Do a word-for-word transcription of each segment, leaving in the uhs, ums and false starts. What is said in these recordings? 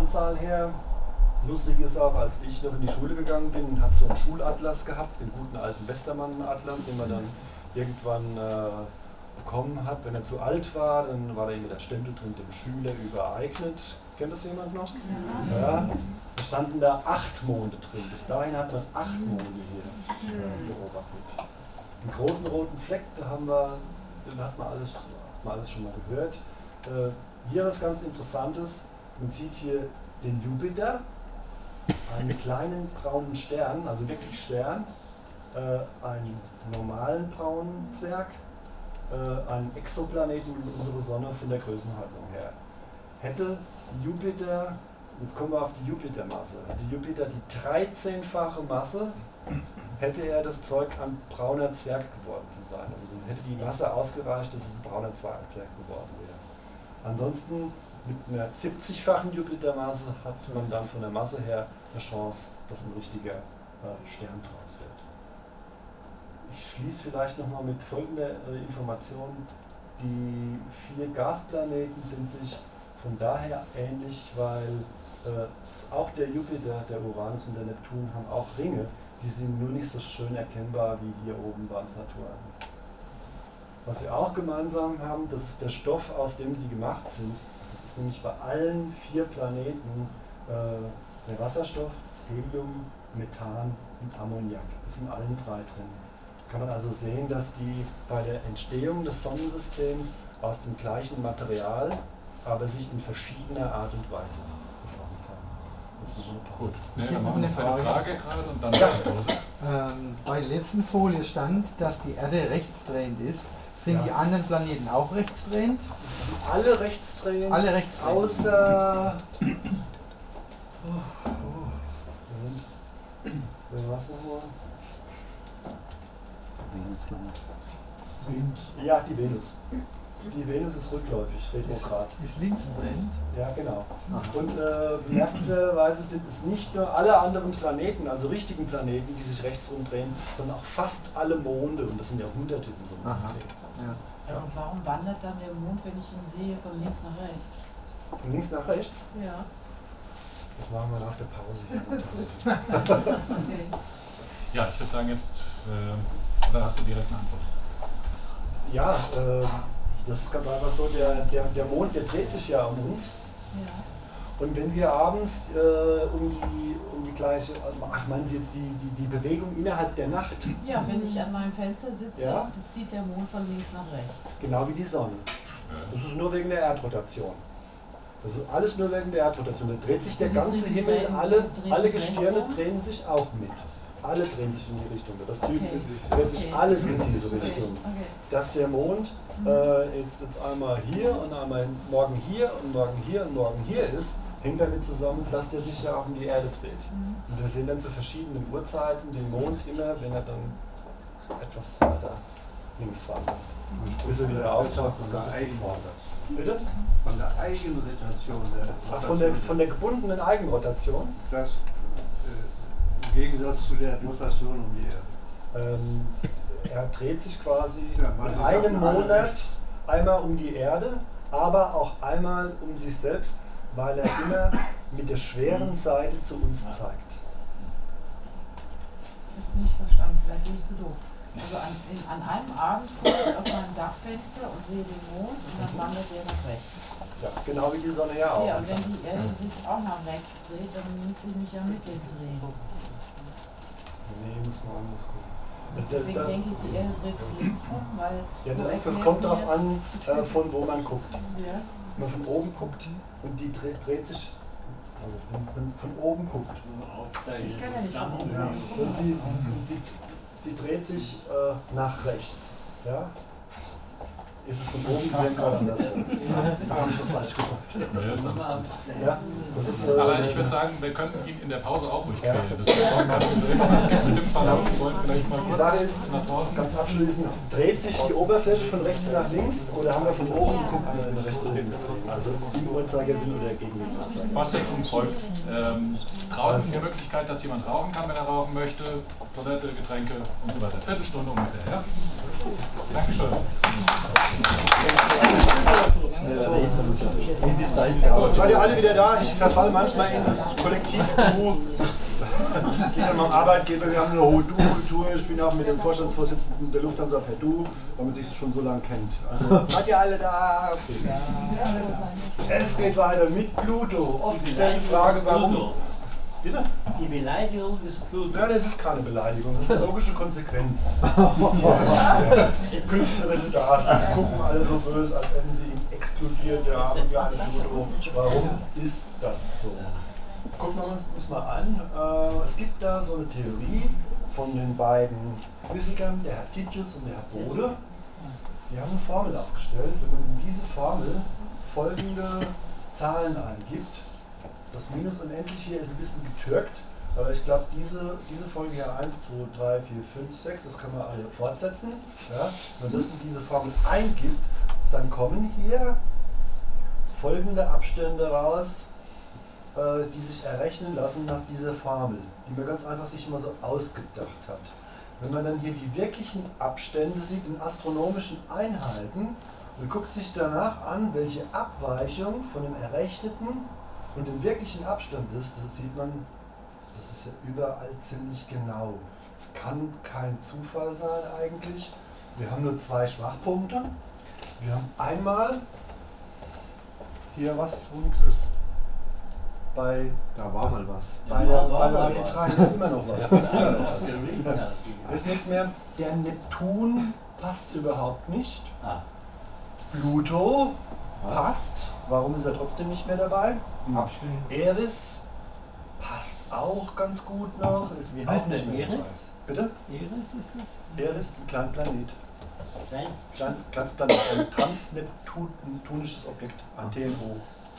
Anzahl her. Lustig ist auch, als ich noch in die Schule gegangen bin und hat so einen Schulatlas gehabt, den guten alten Westermann-Atlas, den man dann irgendwann äh, bekommen hat. Wenn er zu alt war, dann war da immer der Stempel drin, dem Schüler übereignet. Kennt das jemand noch? Ja. Ja. Da standen da acht Monde drin. Bis dahin hat man acht Monde hier äh, beobachtet. Den großen roten Fleck, da haben wir, den hat man alles, hat man alles schon mal gehört. Äh, hier was ganz Interessantes. Man sieht hier den Jupiter, einen kleinen braunen Stern, also wirklich Stern, äh, einen normalen braunen Zwerg, äh, einen Exoplaneten und unsere Sonne von der Größenordnung her. Hätte Jupiter, jetzt kommen wir auf die Jupitermasse, hätte Jupiter die dreizehnfache Masse, hätte er das Zeug ein brauner Zwerg geworden zu sein. Also dann hätte die Masse ausgereicht, dass es ein brauner Zwerg geworden wäre. Ansonsten mit einer siebzigfachen Jupitermasse hat man dann von der Masse her eine Chance, dass ein richtiger äh, Stern draus wird. Ich schließe vielleicht nochmal mit folgender äh, Information. Die vier Gasplaneten sind sich von daher ähnlich, weil äh, auch der Jupiter, der Uranus und der Neptun haben auch Ringe, die sind nur nicht so schön erkennbar wie hier oben beim Saturn. Was sie auch gemeinsam haben, das ist der Stoff, aus dem sie gemacht sind. Das ist nämlich bei allen vier Planeten äh, der Wasserstoff, das Helium, Methan und Ammoniak. Das sind allen drei drin. Kann man also sehen, dass die bei der Entstehung des Sonnensystems aus dem gleichen Material, aber sich in verschiedener Art und Weise geformt haben. Das ist eine Pause. Gut, ja, dann machen wir eine Frage gerade und dann ja. eine Pause. Ähm, bei der letzten Folie stand, dass die Erde rechtsdrehend ist. Sind ja. die anderen Planeten auch rechtsdrehend? Sind alle rechtsdrehend, alle rechtsdrehend. Außer... Oh, oh. Wer war's nochmal? Venus, glaube ich. Venus. Ja, die Venus. Die Venus ist rückläufig, retrograd. Ist, ist linksdrehend? Ja, genau. Ach. Und äh, bemerkenswerterweise sind es nicht nur alle anderen Planeten, also richtigen Planeten, die sich rechts rumdrehen, sondern auch fast alle Monde, und das sind ja hunderte im Sonnensystem. Ja. Ja, und warum wandert dann der Mond, wenn ich ihn sehe, von links nach rechts? Von links nach rechts? Ja. Das machen wir nach der Pause. Okay. Ja, ich würde sagen jetzt, äh, oder hast du direkt eine Antwort? Ja, äh, das ist ganz einfach so, der, der, der Mond, der dreht sich ja um uns. Ja. Und wenn wir abends äh, um, die, um die gleiche, ach meinen Sie jetzt die, die, die Bewegung innerhalb der Nacht? Ja, wenn ich an meinem Fenster sitze, ja. zieht der Mond von links nach rechts. Genau wie die Sonne. Das ist nur wegen der Erdrotation. Das ist alles nur wegen der Erdrotation. Da dreht sich der ganze Himmel, alle, alle Gestirne drehen sich auch mit. Alle drehen sich in die Richtung. Das okay. dreht sich okay. alles in diese Richtung. Okay. Dass der Mond äh, jetzt, jetzt einmal hier und einmal morgen hier und morgen hier und morgen hier ist, hängt damit zusammen, dass der sich ja auch um die Erde dreht. Mhm. Und wir sehen dann zu verschiedenen Uhrzeiten den Mond immer, wenn er dann etwas weiter links wandert. Mhm. Bis er wieder auftaucht, was ganz fordert. Bitte? Von der Eigenrotation. Der Ach, von, der, von der gebundenen Eigenrotation? Das äh, im Gegensatz zu der Rotation um die Erde. Ähm, er dreht sich quasi ja, in einem Monat einmal um die Erde, aber auch einmal um sich selbst, weil er immer mit der schweren Seite zu uns zeigt. Ich habe es nicht verstanden, vielleicht bin ich zu doof. Also an, in, an einem Abend gucke ich aus meinem Dachfenster und sehe den Mond und dann wandert der nach rechts. Ja, genau wie die Sonne ja auch. Ja, und wenn die Erde sich auch nach rechts dreht, dann müsste ich mich ja mit dem drehen. Nee, muss man anders gucken. Deswegen da, da, denke ich, die Erde dreht sich links rum, weil... Ja, so das, ist, das kommt darauf an, äh, von wo man guckt. Ja. Wenn man von oben guckt und die dreht, dreht sich... Also wenn man von oben guckt. Ich kann ja nicht von oben ja. Und sie, und sie, sie dreht sich äh, nach rechts. Ja? Ist es von oben gesehen gerade anders? Da habe ich was falsch gemacht. Ja, das ist, äh, aber ich würde sagen, wir könnten ihn in der Pause auch durchqueren. Ja. Das ist auch kein Problem. Es gibt bestimmt Verlauf, die wollen vielleicht mal die Sache ist, nach draußen. Ganz abschließend, dreht sich die Oberfläche von rechts nach links oder haben wir von oben geguckt in rechts und links drehen? Also im Uhrzeigersinn oder gegen den Uhrzeigersinn? Fortsetzung folgt. Ähm, draußen ist die Möglichkeit, dass jemand rauchen kann, wenn er rauchen möchte. Toilette, Getränke und so weiter. Viertelstunde ungefähr. Ja? Dankeschön. So, seid ihr alle wieder da? Ich verfall manchmal in das Kollektiv-Du. Ich gehe dann am Arbeitgeber, wir haben eine hohe Du-Kultur. Ich bin auch mit dem Vorstandsvorsitzenden der Lufthansa per Du, weil man sich schon so lange kennt. Also, seid ihr alle da? Okay. Es geht weiter mit Pluto. Oft gestellte Frage, warum. Bitte? Die Beleidigung des Pluto. Nein, das ist keine Beleidigung, das ist eine logische Konsequenz. Künstlerische Darstellung, gucken alle so böse, als hätten sie ihn exkludiert, der arme kleine Pluto. Warum ist das so? Gucken wir uns das mal an. Äh, es gibt da so eine Theorie von den beiden Physikern, der Herr Titius und der Herr Bode. Die haben eine Formel aufgestellt. Wenn man in diese Formel folgende Zahlen eingibt, das Minus unendlich hier ist ein bisschen getürkt, aber ich glaube, diese, diese Folge hier eins, zwei, drei, vier, fünf, sechs, das können wir alle fortsetzen. Ja? Wenn man das in diese Formel eingibt, dann kommen hier folgende Abstände raus, äh, die sich errechnen lassen nach dieser Formel, die man ganz einfach sich mal so ausgedacht hat. Wenn man dann hier die wirklichen Abstände sieht in astronomischen Einheiten und guckt sich danach an, welche Abweichung von dem errechneten und im wirklichen Abstand ist, das sieht man, das ist ja überall ziemlich genau. Es kann kein Zufall sein eigentlich. Wir haben nur zwei Schwachpunkte. Wir haben einmal hier was, wo nichts ist. Bei, Da war mal was. bei der, bei der W drei ist immer noch was. Ist immer noch was. Ist nichts mehr. Der Neptun passt überhaupt nicht. Ah. Pluto passt. Warum ist er trotzdem nicht mehr dabei? Abspielen. Eris passt auch ganz gut noch. Ist Wie auch heißt nicht der mehr Eris? dabei. Bitte? Eris ist das? Eris ist ein kleiner Planet. Nein, Klein, kleines Planet, ein transneptunisches Objekt, ein T N O.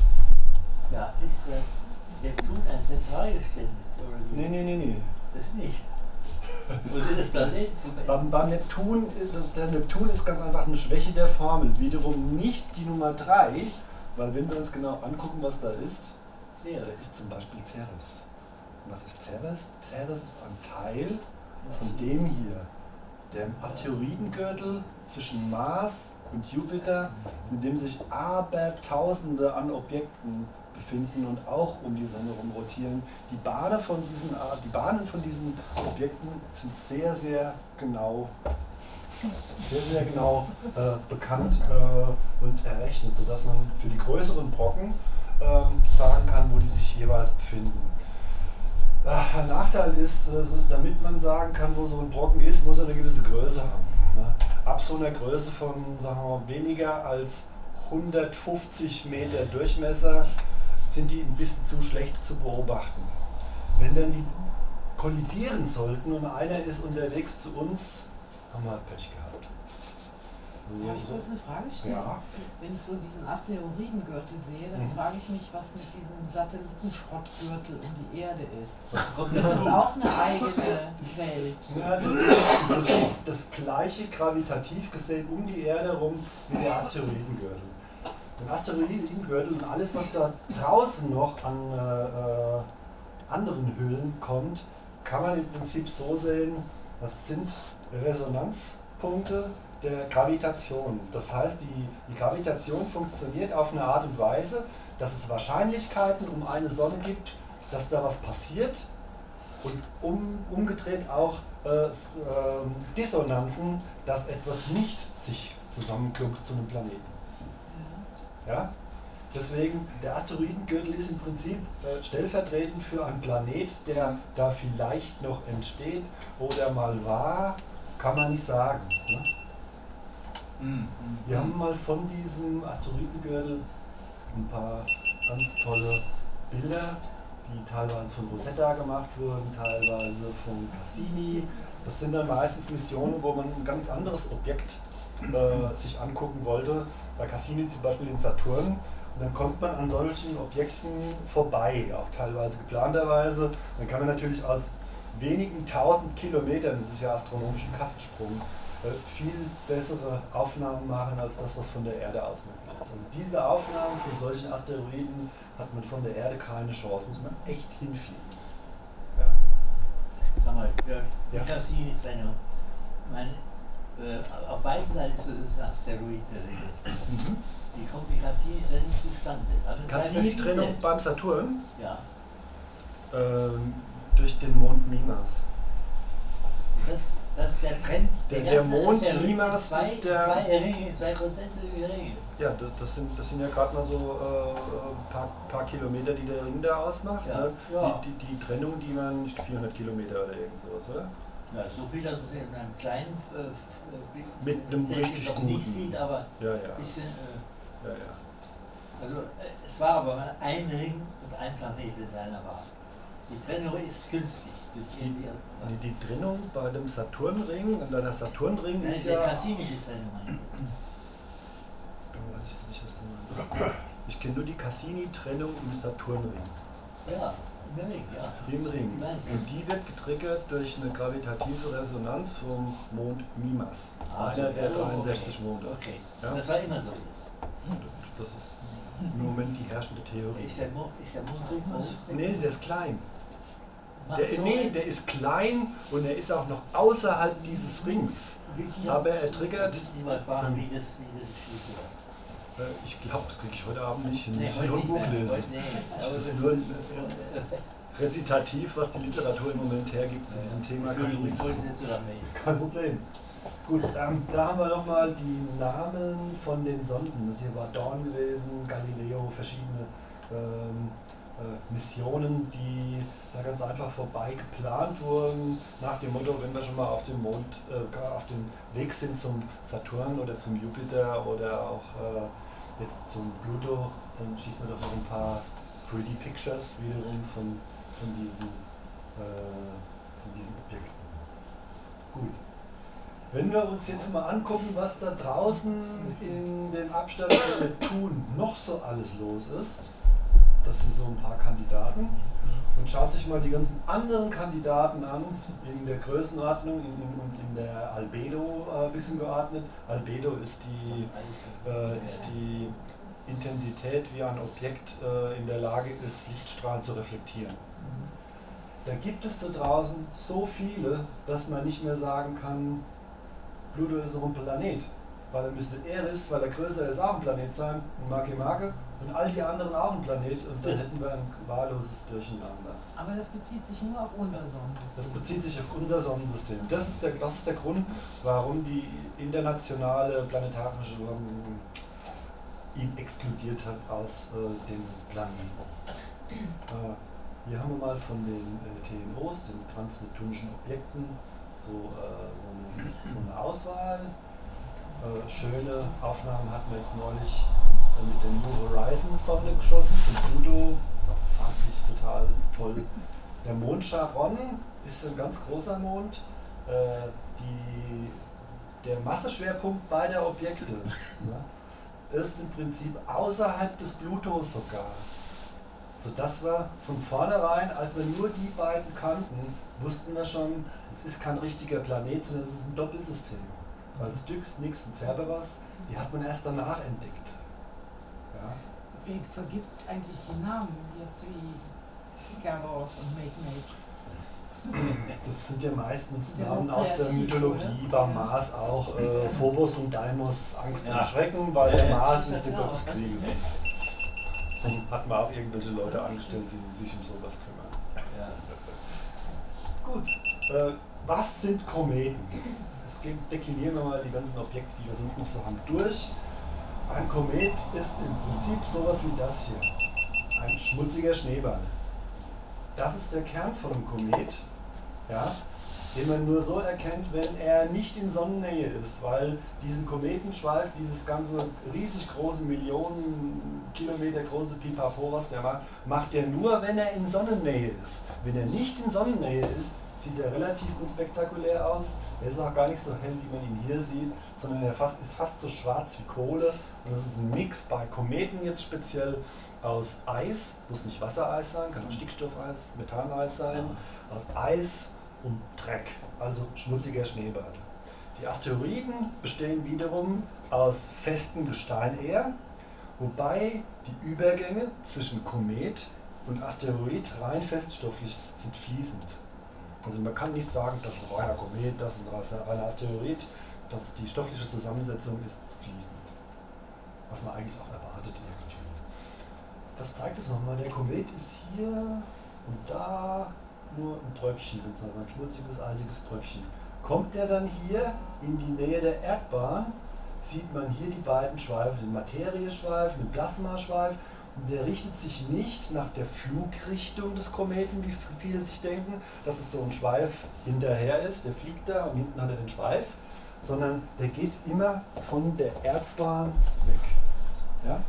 ja, ist der Neptun ein Zentralgestirn oder wie? Nee, nee, nee, nee. Das nicht. Wo sind das Planeten? Beim, beim Neptun, der Neptun ist ganz einfach eine Schwäche der Formel. Wiederum nicht die Nummer drei, weil wenn wir uns genau angucken, was da ist, Ceres. das ist zum Beispiel Ceres. Und was ist Ceres? Ceres ist ein Teil von dem hier, dem Asteroidengürtel zwischen Mars und Jupiter, in dem sich Abertausende an Objekten befinden und auch um die Sonne herum rotieren. Die Bahnen von diesen, die Bahnen von diesen Objekten sind sehr, sehr genau, sehr, sehr genau äh, bekannt äh, und errechnet, sodass man für die größeren Brocken äh, sagen kann, wo die sich jeweils befinden. Ein Nachteil ist, damit man sagen kann, wo so ein Brocken ist, muss er eine gewisse Größe haben. Ab so einer Größe von, sagen wir mal, weniger als hundertfünfzig Meter Durchmesser sind die ein bisschen zu schlecht zu beobachten. Wenn dann die kollidieren sollten und einer ist unterwegs zu uns, haben wir Pech gehabt. Soll ich kurz eine Frage stellen? Ja. Wenn ich so diesen Asteroidengürtel sehe, dann Mhm. frage ich mich, was mit diesem Satellitenschrottgürtel um die Erde ist. Was kommt Das ist dazu? auch eine eigene Welt. Ja, das ist das gleiche gravitativ gesehen um die Erde rum wie der Asteroidengürtel. Den Asteroidengürtel und alles, was da draußen noch an äh, anderen Hüllen kommt, kann man im Prinzip so sehen, das sind Resonanzpunkte der Gravitation. Das heißt, die, die Gravitation funktioniert auf eine Art und Weise, dass es Wahrscheinlichkeiten um eine Sonne gibt, dass da was passiert und um, umgedreht auch äh, äh, Dissonanzen, dass etwas nicht sich zusammenklumpt zu einem Planeten. Ja? Deswegen, der Asteroidengürtel ist im Prinzip äh, stellvertretend für einen Planet, der da vielleicht noch entsteht oder mal war, kann man nicht sagen. Ne? Wir haben mal von diesem Asteroidengürtel ein paar ganz tolle Bilder, die teilweise von Rosetta gemacht wurden, teilweise von Cassini. Das sind dann meistens Missionen, wo man ein ganz anderes Objekt äh, sich angucken wollte. Bei Cassini zum Beispiel den Saturn. Und dann kommt man an solchen Objekten vorbei, auch teilweise geplanterweise. Dann kann man natürlich aus wenigen tausend Kilometern, das ist ja astronomisch ein Katzensprung, viel bessere Aufnahmen machen als das, was von der Erde aus möglich ist. Also diese Aufnahmen von solchen Asteroiden hat man von der Erde keine Chance, muss man echt hinfliegen. Ja. Sag mal, ja, Ja. Cassini, seine, meine, äh, auf beiden Seiten ist es ein Asteroid der Regel. Mhm. Die kommt die Cassini-Trennung zustande. Also zwei Cassini-Trennung verschiedene- beim Saturn Ja. ähm, durch den Mond Mimas. Das, das ist der Trend. Der- ganze der Mond Asteroid- Mimas zwei, ist der- Zwei Ringe, zwei konzentrischen Ringe. Ja, das, das, sind, das sind ja gerade mal so ein äh, paar, paar Kilometer, die der Ring da ausmacht. Ja. Ne? Ja. Die, die, die Trennung, die man nicht vierhundert Kilometer oder irgend sowas, oder? Ja, so viel, dass man es in einem kleinen äh, äh, Mit einem Technik richtig noch nicht guten. sieht, aber Ja, ein ja. bisschen. Äh, ja, ja. also äh, es war aber ein Ring und ein Planet in seiner Wahl. Die Trennung ist künstlich. Durch Die, irgendwie- die, die Trennung bei dem Saturnring, und der Saturnring Nein, ist der ja. Cassinische Trennung meine ich jetzt. Oh, weiß ich jetzt nicht, was du meinst. Ich kenne nur die Cassini-Trennung im Saturnring. Ja, im Ring, ja. Im Ring. Nein. Und die wird getriggert durch eine gravitative Resonanz vom Mond Mimas. Ah, Einer so, der oh, dreiundsechzig okay. Monde. Okay. Ja? Das war immer so jetzt. Das ist im Moment die herrschende Theorie. Ist der Mond, ist der Mond so groß? Nee, der ist klein. Ach Der, so, nee, der ist klein und er ist auch noch außerhalb dieses Rings. wirklich? Aber er triggert. Ich will mal fragen, wie das, wie das schließt. Äh, Ich glaube, das kriege ich heute Abend nicht hin. Nee, Ich heute muss nur ein nicht Buch mehr. lesen. Heute, nee, aber Das das ist nur ist rezitativ, was die Literatur im Moment hergibt zu diesem Thema. Entschuldigung, ich wollte jetzt sogar nicht. Kein Problem. Gut, ähm, da haben wir nochmal die Namen von den Sonden. Das hier war Dawn gewesen, Galileo, verschiedene ähm, äh, Missionen, die da ganz einfach vorbei geplant wurden, nach dem Motto, wenn wir schon mal auf dem Mond, äh, auf dem Weg sind zum Saturn oder zum Jupiter oder auch äh, jetzt zum Pluto, dann schießen wir doch noch ein paar Pretty Pictures wiederum von, von, diesen, äh, von diesen Objekten. Gut. Wenn wir uns jetzt mal angucken, was da draußen in dem Abstand von Neptun noch so alles los ist, das sind so ein paar Kandidaten, und schaut sich mal die ganzen anderen Kandidaten an, in der Größenordnung in, in, und in der Albedo äh, ein bisschen geordnet. Albedo ist die, äh, ist die Intensität, wie ein Objekt äh, in der Lage ist, Lichtstrahlen zu reflektieren. Da gibt es da draußen so viele, dass man nicht mehr sagen kann, Pluto ist auch ein Planet, weil er müsste Eris, weil er größer ist, auch ein Planet sein, ein Makemake, und all die anderen auch ein Planet, und dann hätten wir ein wahlloses Durcheinander. Aber das bezieht sich nur auf unser Das Sonnensystem. bezieht sich auf unser Sonnensystem. Das ist der, das ist der Grund, warum die internationale planetarische ähm, ihn exkludiert hat aus äh, dem Planeten. Äh, hier haben wir mal von den äh, T N Os, den transneptunischen Objekten, so, äh, so, eine, so eine Auswahl. Äh, schöne Aufnahmen hatten wir jetzt neulich äh, mit der New Horizon Sonde geschossen von Pluto. Das ist auch farblich total toll. Der Mond Charon ist ein ganz großer Mond. Äh, die, der Masseschwerpunkt beider Objekte ne, ist im Prinzip außerhalb des Plutos sogar. Sodass wir von vornherein, als wir nur die beiden kannten, wussten wir schon, es ist kein richtiger Planet, sondern es ist ein Doppelsystem. Weil Styx, Nix und Cerberus, die hat man erst danach entdeckt. Ja. Wer vergibt eigentlich die Namen, jetzt wie Gavros und Make-Make? Das sind ja meistens Ja, Namen aus der kreativ, Mythologie, oder? beim Mars auch. Äh, Phobos und Deimos, Angst Ja. und Schrecken, weil der Ja, Mars ja, ist der genau, Gott des das Krieges. Und hat man auch irgendwelche Leute angestellt, die sich um sowas kümmern. Ja. Gut, äh, was sind Kometen? Das geht- deklinieren wir mal die ganzen Objekte, die wir sonst noch so haben, durch. Ein Komet ist im Prinzip sowas wie das hier. Ein schmutziger Schneeball. Das ist der Kern von einem Komet, ja, den man nur so erkennt, wenn er nicht in Sonnennähe ist, weil diesen Kometenschweif, dieses ganze riesig große, Millionen Kilometer große Pipapo, was der macht, macht er nur, wenn er in Sonnennähe ist. Wenn er nicht in Sonnennähe ist, sieht er relativ unspektakulär aus. Er ist auch gar nicht so hell, wie man ihn hier sieht, sondern er fast, ist fast so schwarz wie Kohle. Und das ist ein Mix bei Kometen jetzt speziell aus Eis, muss nicht Wassereis sein, kann auch Stickstoffeis, Methaneis sein, aus Eis und Dreck, also schmutziger Schneeball. Die Asteroiden bestehen wiederum aus festem Gestein eher, wobei die Übergänge zwischen Komet und Asteroid rein feststofflich sind fließend. Also man kann nicht sagen, das ist ein reiner Komet, das ist ein reiner Asteroid. dass die stoffliche Zusammensetzung ist fließend. Was man eigentlich auch erwartet irgendwie. Das zeigt es nochmal, der Komet ist hier und da nur ein Bröckchen, ein schmutziges, eisiges Bröckchen. Kommt der dann hier in die Nähe der Erdbahn, sieht man hier die beiden Schweife, den Materieschweif, den Plasmaschweif. Und der richtet sich nicht nach der Flugrichtung des Kometen, wie viele sich denken, dass es so ein Schweif hinterher ist, der fliegt da und hinten hat er den Schweif, sondern der geht immer von der Erdbahn weg. Ja?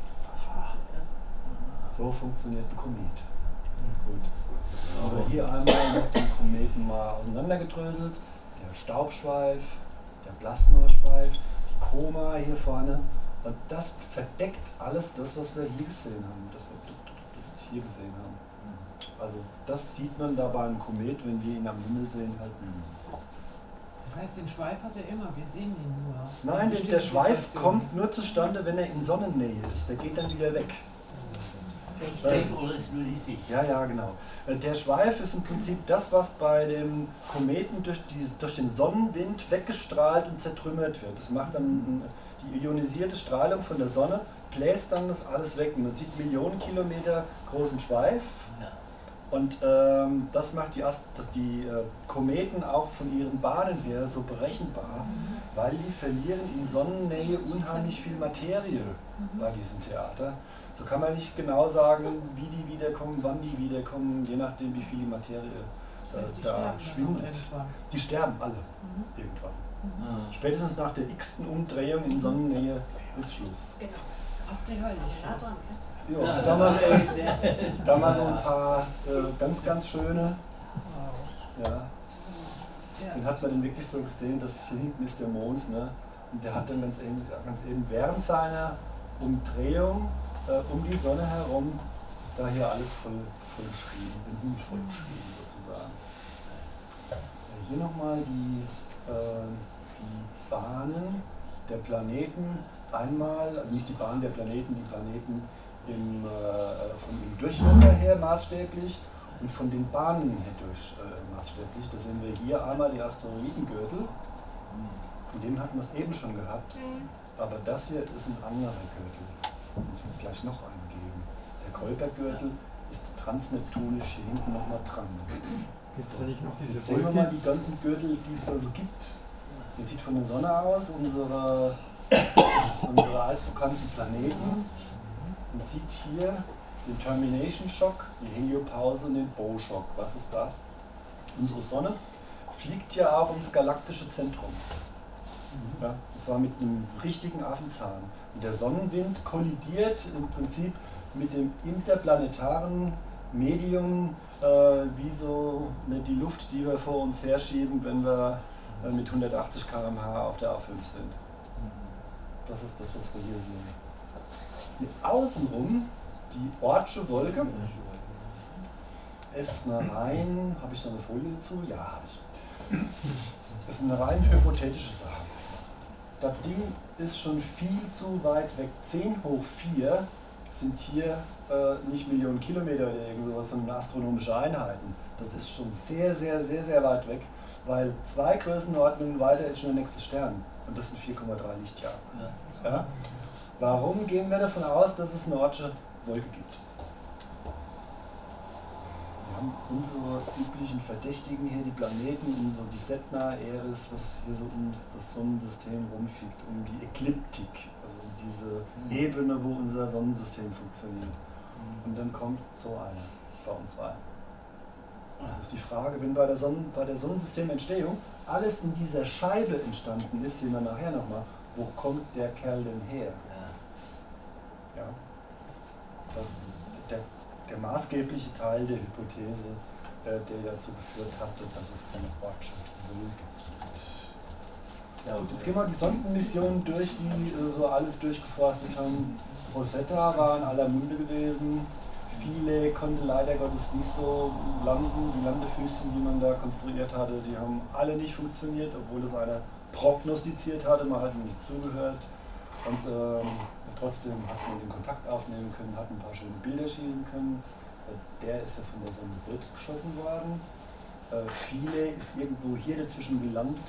So funktioniert ein Komet. Gut. Aber hier einmal noch den Kometen mal auseinandergedröselt. Der Staubschweif, der Plasmaschweif, die Koma hier vorne. Und das verdeckt alles das, was wir hier gesehen haben, das wir hier gesehen haben. Also das sieht man da beim Komet, wenn wir ihn am Himmel sehen, halt nie. Das heißt, den Schweif hat er immer, wir sehen ihn nur. Nein, der, der Schweif kommt nur zustande, wenn er in Sonnennähe ist. Der geht dann wieder weg. Ich denke, oder ist nur die Sicht? Ja, ja, genau. Der Schweif ist im Prinzip das, was bei dem Kometen durch, die, durch den Sonnenwind weggestrahlt und zertrümmert wird. Das macht dann die ionisierte Strahlung von der Sonne, bläst dann das alles weg. Und man sieht Millionen Kilometer großen Schweif. Und ähm, das macht die, Ast die äh, Kometen auch von ihren Bahnen her so berechenbar, weil die verlieren in Sonnennähe unheimlich viel Materie bei diesem Theater. So kann man nicht genau sagen, wie die wiederkommen, wann die wiederkommen, je nachdem wie viel die Materie äh, Das heißt, die da sterben schwindet. irgendwann. Die sterben alle Mhm. irgendwann. Mhm. Spätestens nach der x-ten Umdrehung in Sonnennähe ist Schluss. Genau. Ach, der Hölle. Nah dran, ja. Ja, da mal, äh, da mal so ein paar äh, ganz, ganz schöne. Wow. Ja. Ja. Den hat man dann wirklich so gesehen, dass hier hinten ist der Mond, ne? Und der hat dann ganz eben, ganz eben während seiner Umdrehung äh, um die Sonne herum da hier alles voll, voll geschrieben, den Himmel voll geschrieben sozusagen. Äh, hier nochmal die, äh, die Bahnen der Planeten, einmal, also nicht die Bahn der Planeten, die Planeten im, äh, von dem Durchmesser her maßstäblich und von den Bahnen her durch äh, maßstäblich. Da sehen wir hier einmal die Asteroidengürtel, von dem hatten wir es eben schon gehabt, aber das hier ist ein anderer Gürtel. Das wird gleich noch einen geben. Der Kuipergürtel ist transneptunisch hier hinten nochmal dran. Jetzt sehe ich noch diese Jetzt sehen wir mal Wolke. die ganzen Gürtel, die es da so gibt. Hier sieht von der Sonne aus unsere, unsere altbekannten Planeten. Man sieht hier den Termination Shock, die Heliopause und den Bow Shock. Was ist das? Unsere Sonne fliegt ja auch ums galaktische Zentrum. Ja, das war mit einem richtigen Affenzahn. Und der Sonnenwind kollidiert im Prinzip mit dem interplanetaren Medium, äh, wie so ne, die Luft, die wir vor uns herschieben, wenn wir äh, mit hundertachtzig Kilometer pro Stunde auf der A fünf sind. Das ist das, was wir hier sehen. Mit außenrum die Oortsche Wolke ist eine rein, habe ich da eine Folie dazu? Ja, habe ich. Ist eine rein hypothetische Sache. Das Ding ist schon viel zu weit weg. zehn hoch vier sind hier äh, nicht Millionen Kilometer oder irgend sowas, sondern astronomische Einheiten. Das ist schon sehr, sehr, sehr, sehr weit weg, weil zwei Größenordnungen weiter ist schon der nächste Stern. Und das sind vier Komma drei Lichtjahre. Ja? Warum gehen wir davon aus, dass es eine Oortsche Wolke gibt? Wir haben unsere üblichen Verdächtigen hier, die Planeten, so die Sedna, Eris, was hier so um das Sonnensystem rumfliegt, um die Ekliptik, also um diese Ebene, wo unser Sonnensystem funktioniert. Und dann kommt so eine bei uns rein. Das ist die Frage, wenn bei der, Sonnen, bei der Sonnensystementstehung alles in dieser Scheibe entstanden ist, sehen wir nachher nochmal, wo kommt der Kerl denn her? Ja. Das ist der, der maßgebliche Teil der Hypothese, äh, der dazu geführt hat, dass es eine Oortsche Wolke gibt. Ja, und jetzt gehen wir die Sondenmissionen durch, die äh, so alles durchgeforstet haben. Rosetta war in aller Munde gewesen. Viele konnten leider Gottes nicht so landen. Die Landefüßchen, die man da konstruiert hatte, die haben alle nicht funktioniert, obwohl es einer prognostiziert hatte. Man hat ihm nicht zugehört. Und ähm, trotzdem hat man den Kontakt aufnehmen können, hat ein paar schöne Bilder schießen können. Der ist ja von der Sonde selbst geschossen worden. Äh, Philae ist irgendwo hier dazwischen gelandet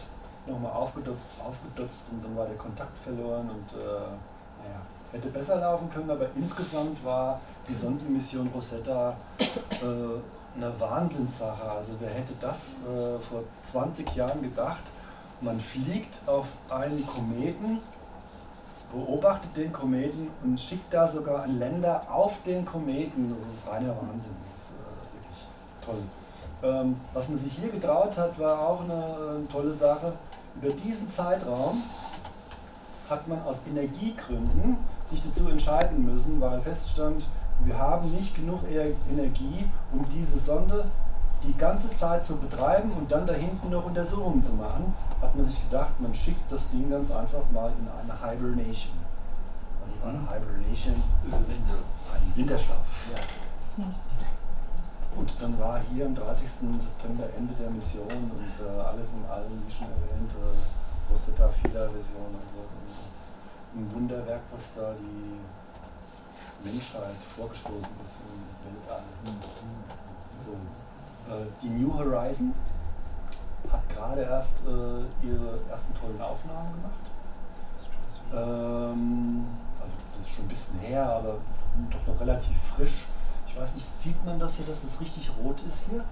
nochmal aufgedotzt, aufgedotzt und dann war der Kontakt verloren und äh, naja, hätte besser laufen können, aber insgesamt war die Sondenmission Rosetta äh, eine Wahnsinnssache. Also wer hätte das äh, vor zwanzig Jahren gedacht? Man fliegt auf einen Kometen, beobachtet den Kometen und schickt da sogar einen Länder auf den Kometen. Das ist reiner Wahnsinn. Das ist, äh, das ist wirklich toll. Ähm, was man sich hier getraut hat, war auch eine, eine tolle Sache. Über diesen Zeitraum hat man aus Energiegründen sich dazu entscheiden müssen, weil feststand, wir haben nicht genug Energie, um diese Sonde die ganze Zeit zu betreiben und dann da hinten noch Untersuchungen zu machen, hat man sich gedacht, man schickt das Ding ganz einfach mal in eine Hibernation. Was ist eine Hibernation? Ein Winterschlaf. Ja. Und dann war hier am dreißigsten September Ende der Mission und äh, alles in allem, wie schon erwähnt, äh, Rosetta Fila Version, also ein Wunderwerk, was da die Menschheit vorgestoßen ist im Weltall. So. Äh, die New Horizon hat gerade erst äh, ihre ersten tollen Aufnahmen gemacht. Ähm, also das ist schon ein bisschen her, aber doch noch relativ frisch. Ich weiß nicht, sieht man das hier, dass es richtig rot ist hier?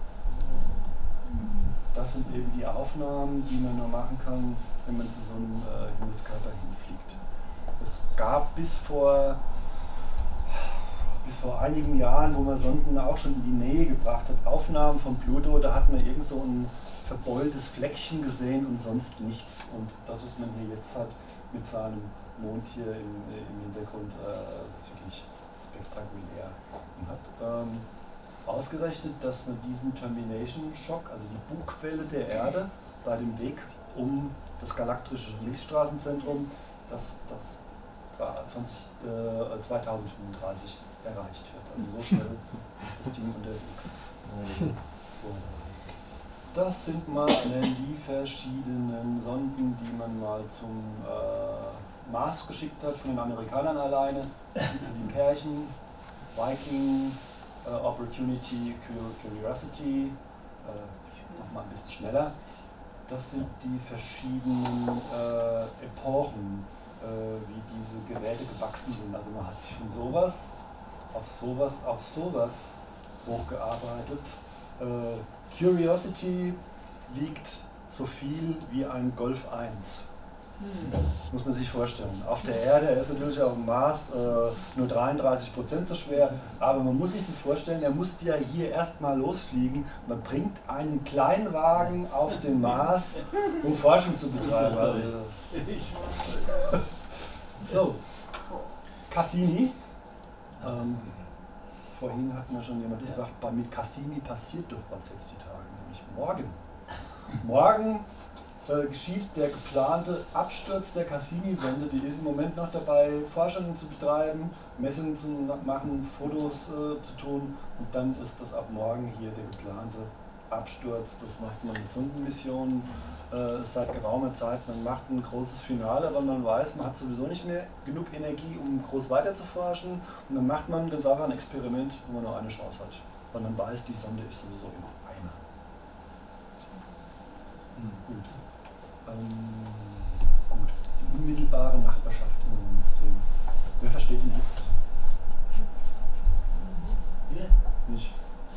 Das sind eben die Aufnahmen, die man nur machen kann, wenn man zu so einem äh, Himmelskörper hinfliegt. Es gab bis vor, bis vor einigen Jahren, wo man Sonden auch schon in die Nähe gebracht hat, Aufnahmen von Pluto, da hat man irgend so ein verbeultes Fleckchen gesehen und sonst nichts. Und das, was man hier jetzt hat, mit seinem Mond hier im, im Hintergrund, äh, ist wirklich spektakulär. Man hat ähm, ausgerechnet, dass man diesen Termination Shock, also die Bugwelle der Erde, bei dem Weg um das galaktische Milchstraßenzentrum, dass das zwanzig, äh, zweitausendfünfunddreißig erreicht wird. Also so schnell ist das Ding unterwegs. So. Das sind mal die verschiedenen Sonden, die man mal zum äh, Mars geschickt hat, von den Amerikanern alleine. Das sind die Pärchen, Viking, äh, Opportunity, Curiosity, äh, nochmal ein bisschen schneller. Das sind die verschiedenen äh, Epochen, äh, wie diese Geräte gewachsen sind. Also man hat sich von sowas auf sowas auf sowas hochgearbeitet. Äh, Curiosity wiegt so viel wie ein Golf eins. Hm. Muss man sich vorstellen. Auf der Erde, er ist natürlich auf dem Mars äh, nur dreiunddreißig Prozent so schwer, aber man muss sich das vorstellen, er musste ja hier erstmal losfliegen. Man bringt einen Kleinwagen auf den Mars, um Forschung zu betreiben. Also das so, Cassini. Ähm, vorhin hat mir schon jemand gesagt, bei mit Cassini passiert doch was jetzt die Tage, nämlich morgen. Morgen äh, geschieht der geplante Absturz der Cassini-Sonde, die ist im Moment noch dabei, Forschungen zu betreiben, Messungen zu machen, Fotos äh, zu tun und dann ist das ab morgen hier der geplante Absturz. Das macht man mit Sondenmissionen äh, seit geraumer Zeit. Man macht ein großes Finale, weil man weiß, man hat sowieso nicht mehr genug Energie, um groß weiter zu forschen. Und dann macht man ganz einfach ein Experiment, wo man nur eine Chance hat. Weil man weiß, die Sonde ist sowieso immer eine. Hm, gut. Ähm, gut. Die unmittelbare Nachbarschaft in so einem System. Wer versteht den Witz? Ja. Nicht.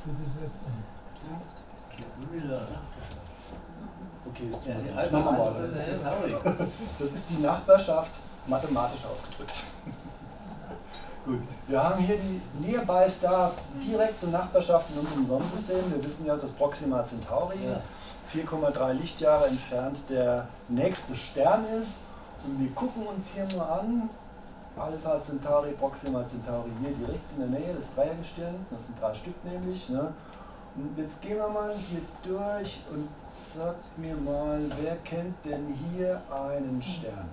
Ja. Okay, ist Ja, ja, machen wir mal. Das ist die Nachbarschaft mathematisch ausgedrückt. Gut, wir haben hier die Nearby Stars, die direkte Nachbarschaft in unserem Sonnensystem. Wir wissen ja, dass Proxima Centauri Ja. vier Komma drei Lichtjahre entfernt der nächste Stern ist. Und wir gucken uns hier mal an, Alpha Centauri, Proxima Centauri, hier direkt in der Nähe des Dreiergestirn, das sind drei Stück nämlich. Ne? Und jetzt gehen wir mal hier durch und sagt mir mal, wer kennt denn hier einen Stern?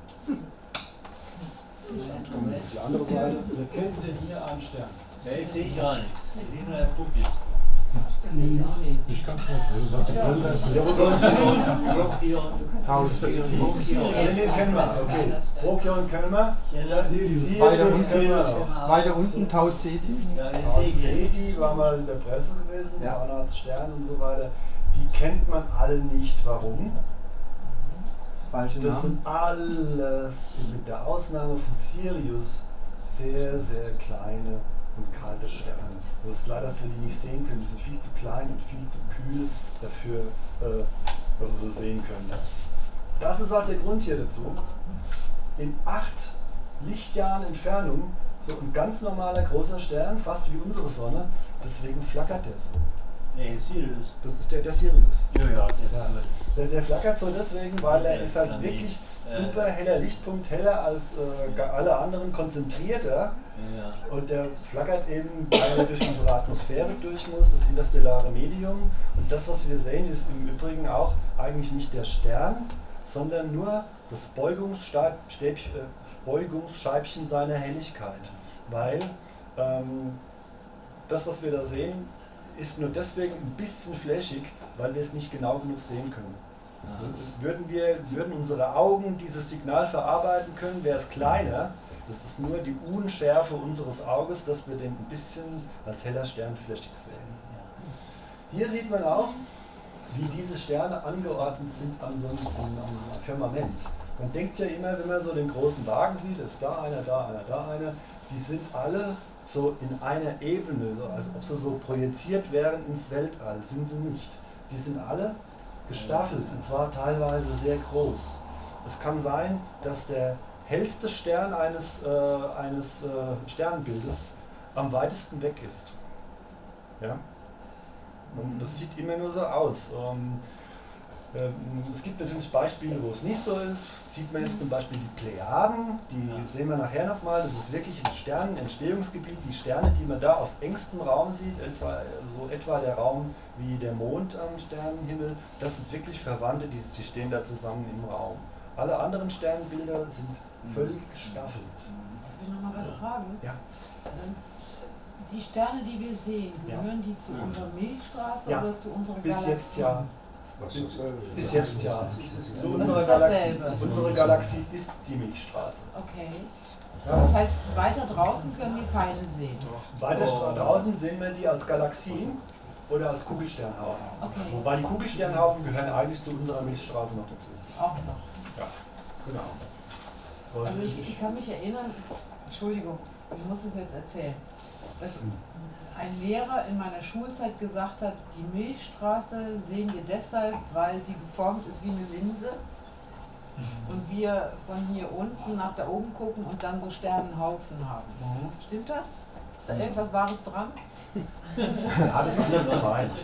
Die andere Seite, wer kennt denn hier einen Stern? Ja, ich sehe gar nicht. Ich sehe nur ein Puppi. Das sehe ich auch nicht. Ich kann es nicht. Sagt die Brille. Ja, wo soll ich denn? Procyon. Den den kennen wir, okay. Procyon kennen wir. Ja, Sirius Weiter kennen unten, wir auch. weiter unten Tau Ceti. Ja, ich sehe Ceti war mal in der Presse gewesen, Ja. Barnards Stern und so weiter. Die kennt man alle nicht. Warum? Falsche Das sind alles, mit der Ausnahme von Sirius, sehr, sehr kleine und kalte Sterne. Das ist leider, dass wir die nicht sehen können. Die sind viel zu klein und viel zu kühl dafür, äh, dass wir das sehen können. Das ist auch der Grund hier dazu. In acht Lichtjahren Entfernung, so ein ganz normaler großer Stern, fast wie unsere Sonne, deswegen flackert der so. Nee, Sirius. Das ist der, der Sirius. Ja, ja, der Ja. Der, der flackert so deswegen, weil er Der ist halt Planet. wirklich Äh. super heller Lichtpunkt, heller als äh, alle anderen, konzentrierter. Ja. Und der flackert eben, weil er durch unsere Atmosphäre durch muss, das interstellare Medium. Und das, was wir sehen, ist im Übrigen auch eigentlich nicht der Stern, sondern nur das Beugungsstäb, Stäb, äh, Beugungsscheibchen seiner Helligkeit. Weil ähm, das, was wir da sehen, ist nur deswegen ein bisschen flächig, weil wir es nicht genau genug sehen können. Ja. Würden, wir, würden unsere Augen dieses Signal verarbeiten können, wäre es kleiner. Das ist nur die Unschärfe unseres Auges, dass wir den ein bisschen als heller Stern flächig sehen. Hier sieht man auch, wie diese Sterne angeordnet sind am, Sonnen am Firmament. Man denkt ja immer, wenn man so den großen Wagen sieht, ist da einer, da einer, da einer, die sind alle so in einer Ebene, so als ob sie so projiziert wären ins Weltall. Sind sie nicht. Die sind alle gestaffelt, und zwar teilweise sehr groß. Es kann sein, dass der hellste Stern eines, äh, eines äh, Sternbildes am weitesten weg ist. Ja? Und das sieht immer nur so aus. Ähm, ähm, es gibt natürlich Beispiele, wo es nicht so ist. Sieht man jetzt zum Beispiel die Plejaden, die Ja. sehen wir nachher nochmal. Das ist wirklich ein Sternenentstehungsgebiet. Die Sterne, die man da auf engstem Raum sieht, etwa, so etwa der Raum wie der Mond am Sternenhimmel, das sind wirklich Verwandte, die, die stehen da zusammen im Raum. Alle anderen Sternbilder sind völlig gestaffelt. Ich will noch mal was fragen. Ja. Ähm, Die Sterne, die wir sehen, Ja. gehören die zu unserer Milchstraße Ja. oder zu unserer Bis Galaxie? jetzt ja. Was ist dasselbe? Bis jetzt ja. So Das unsere ist Galaxie, dasselbe. unsere Galaxie ist die Milchstraße. Okay. Ja. Das heißt, weiter draußen können wir keine sehen. Weiter stra- draußen sehen wir die als Galaxien oder als Kugelsternhaufen. Okay. Wobei die Kugelsternhaufen gehören eigentlich zu unserer Milchstraße noch dazu. Auch noch. Ja, genau. Also ich, ich kann mich erinnern, Entschuldigung, ich muss das jetzt erzählen, dass ein Lehrer in meiner Schulzeit gesagt hat, die Milchstraße sehen wir deshalb, weil sie geformt ist wie eine Linse und wir von hier unten nach da oben gucken und dann so Sternenhaufen haben. Stimmt das? Ist da irgendwas Wahres dran? Ja, das ist das gemeint.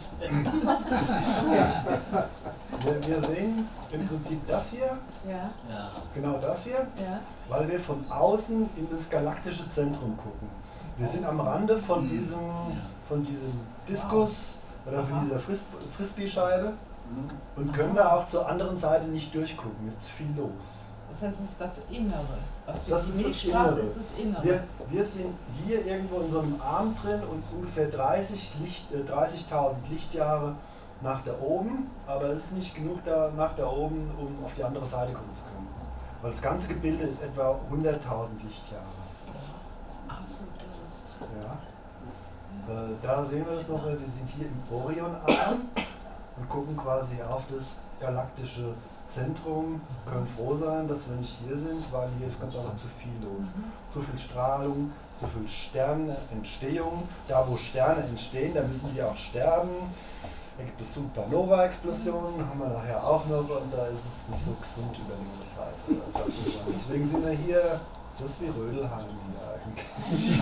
Okay. Wir, wir sehen im Prinzip das hier, Ja, Ja. genau das hier, ja. weil wir von außen in das galaktische Zentrum gucken. Wir sind am Rande von diesem, von diesem Diskus oder von dieser Fris Frisbee-Scheibe und können da auch zur anderen Seite nicht durchgucken. Es ist viel los. Das heißt, es ist das Innere. Was du- Das die ist das Milchstraße Innere. ist das Innere. Wir, wir sind hier irgendwo in so einem Arm drin und ungefähr dreißig Licht, äh, dreißigtausend Lichtjahre nach da oben, aber es ist nicht genug da, nach da oben, um auf die andere Seite gucken zu können. Weil das ganze Gebilde ist etwa hunderttausend Lichtjahre. Absolut irre. Ja. Äh, da sehen wir das noch, wir sind hier im Orion-Arm und gucken quasi auf das galaktische Zentrum, können froh sein, dass wir nicht hier sind, weil hier ist ganz einfach zu viel los. Zu viel Strahlung, zu viel Sternentstehung. Da wo Sterne entstehen, da müssen die auch sterben. Da gibt es Supernova-Explosionen, haben wir nachher auch noch, und da ist es nicht so gesund über längere Zeit. Deswegen sind wir hier, das ist wie Rödelheim hier eigentlich.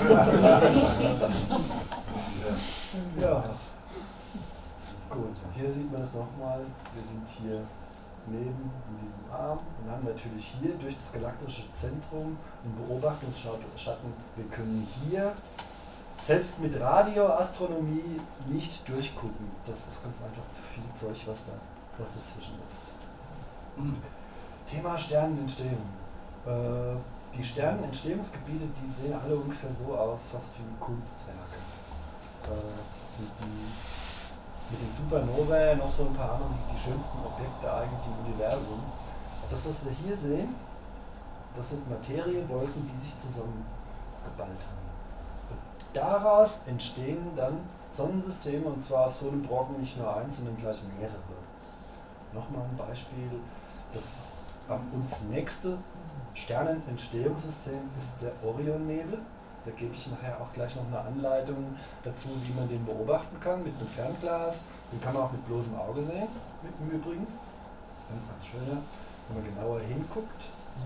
Ja. Gut, hier sieht man es nochmal. Wir sind hier neben in diesem Arm und haben natürlich hier durch das galaktische Zentrum einen Beobachtungsschatten. Wir können hier selbst mit Radioastronomie nicht durchgucken. Das ist ganz einfach zu viel Zeug, was da was dazwischen ist. Mhm. Thema Sternenentstehung. Äh, die Sternenentstehungsgebiete, die sehen alle ungefähr so aus, fast wie Kunstwerke. Äh, sind die mit den Supernovae noch so ein paar andere, die schönsten Objekte eigentlich im Universum. Das, was wir hier sehen, das sind Materiewolken, die sich zusammengeballt haben. Und daraus entstehen dann Sonnensysteme, und zwar aus so einem Brocken nicht nur eins, sondern gleich mehrere. Nochmal ein Beispiel, das Am uns nächste Sternenentstehungssystem ist der Orionnebel. Da gebe ich nachher auch gleich noch eine Anleitung dazu, wie man den beobachten kann mit einem Fernglas. Den kann man auch mit bloßem Auge sehen, im Übrigen. Ganz, ganz schön, wenn man genauer hinguckt.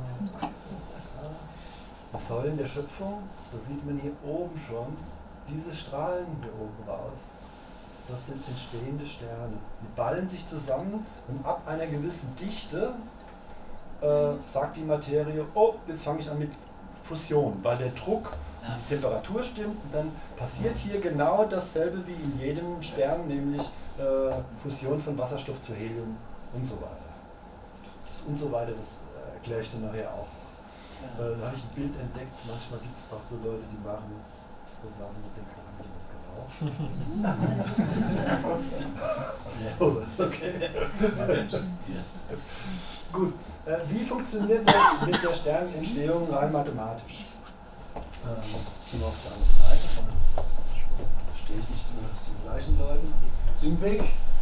Die Säulen der Schöpfung, da sieht man hier oben schon diese Strahlen hier oben raus. Das sind entstehende Sterne. Die ballen sich zusammen und ab einer gewissen Dichte äh, sagt die Materie, oh, jetzt fange ich an mit Fusion, weil der Druck, die Temperatur stimmt und dann passiert hier genau dasselbe wie in jedem Stern, nämlich äh, Fusion von Wasserstoff zu Helium und so weiter. Das und so weiter, das äh, erkläre ich dann nachher auch. Ja. Äh, da habe ich ein Bild entdeckt, manchmal gibt es auch so Leute, die machen so Sachen mit dem Charakter das genau. Okay. Gut, äh, wie funktioniert das mit der Sternenentstehung rein mathematisch? Ähm, gehen wir auf die andere Seite, dann stehe ich nicht immer den gleichen Leuten im Weg.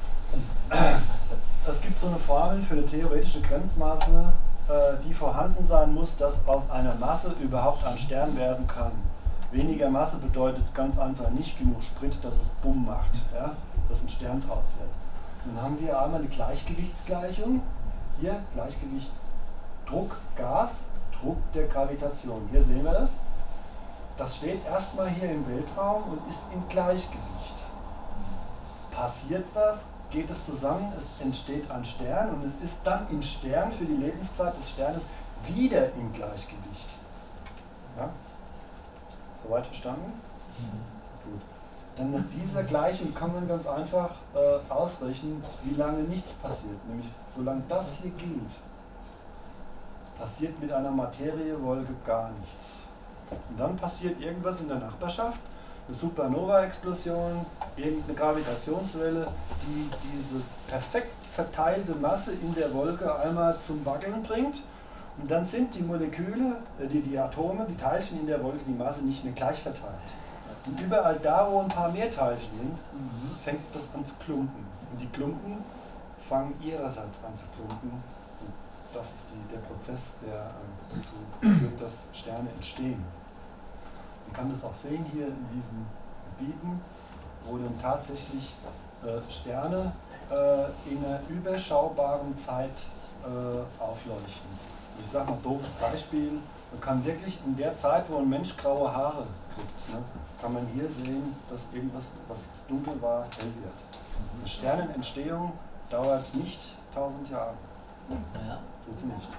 Es gibt so eine Formel für eine theoretische Grenzmasse, äh, die vorhanden sein muss, dass aus einer Masse überhaupt ein Stern werden kann. Weniger Masse bedeutet ganz einfach nicht genug Sprit, dass es Bumm macht, ja? Dass ein Stern draus wird. Dann haben wir einmal die Gleichgewichtsgleichung. Hier Gleichgewicht Druck, Gas, Druck der Gravitation. Hier sehen wir das. Das steht erstmal hier im Weltraum und ist im Gleichgewicht. Passiert was, geht es zusammen, es entsteht ein Stern und es ist dann im Stern für die Lebenszeit des Sternes wieder im Gleichgewicht. Ja? Soweit verstanden? Mhm. Gut. Dann nach dieser Gleichung kann man ganz einfach äh, ausrechnen, wie lange nichts passiert. Nämlich, solange das hier gilt, passiert mit einer Materiewolke gar nichts. Und dann passiert irgendwas in der Nachbarschaft, eine Supernova-Explosion, irgendeine Gravitationswelle, die diese perfekt verteilte Masse in der Wolke einmal zum Wackeln bringt. Und dann sind die Moleküle, die, die Atome, die Teilchen in der Wolke, die Masse nicht mehr gleich verteilt. Und überall da, wo ein paar mehr Teilchen sind, fängt das an zu klumpen. Und die Klumpen fangen ihrerseits an zu klumpen. Und das ist die, der Prozess, der dazu führt, dass Sterne entstehen. Man kann das auch sehen hier in diesen Gebieten, wo dann tatsächlich äh, Sterne äh, in einer überschaubaren Zeit äh, aufleuchten. Ich sage mal ein doofes Beispiel, man kann wirklich in der Zeit, wo ein Mensch graue Haare kriegt, ne, kann man hier sehen, dass irgendwas, was dunkel war, hell wird. Eine Sternenentstehung dauert nicht tausend Jahre. Ja. Tut sie nicht.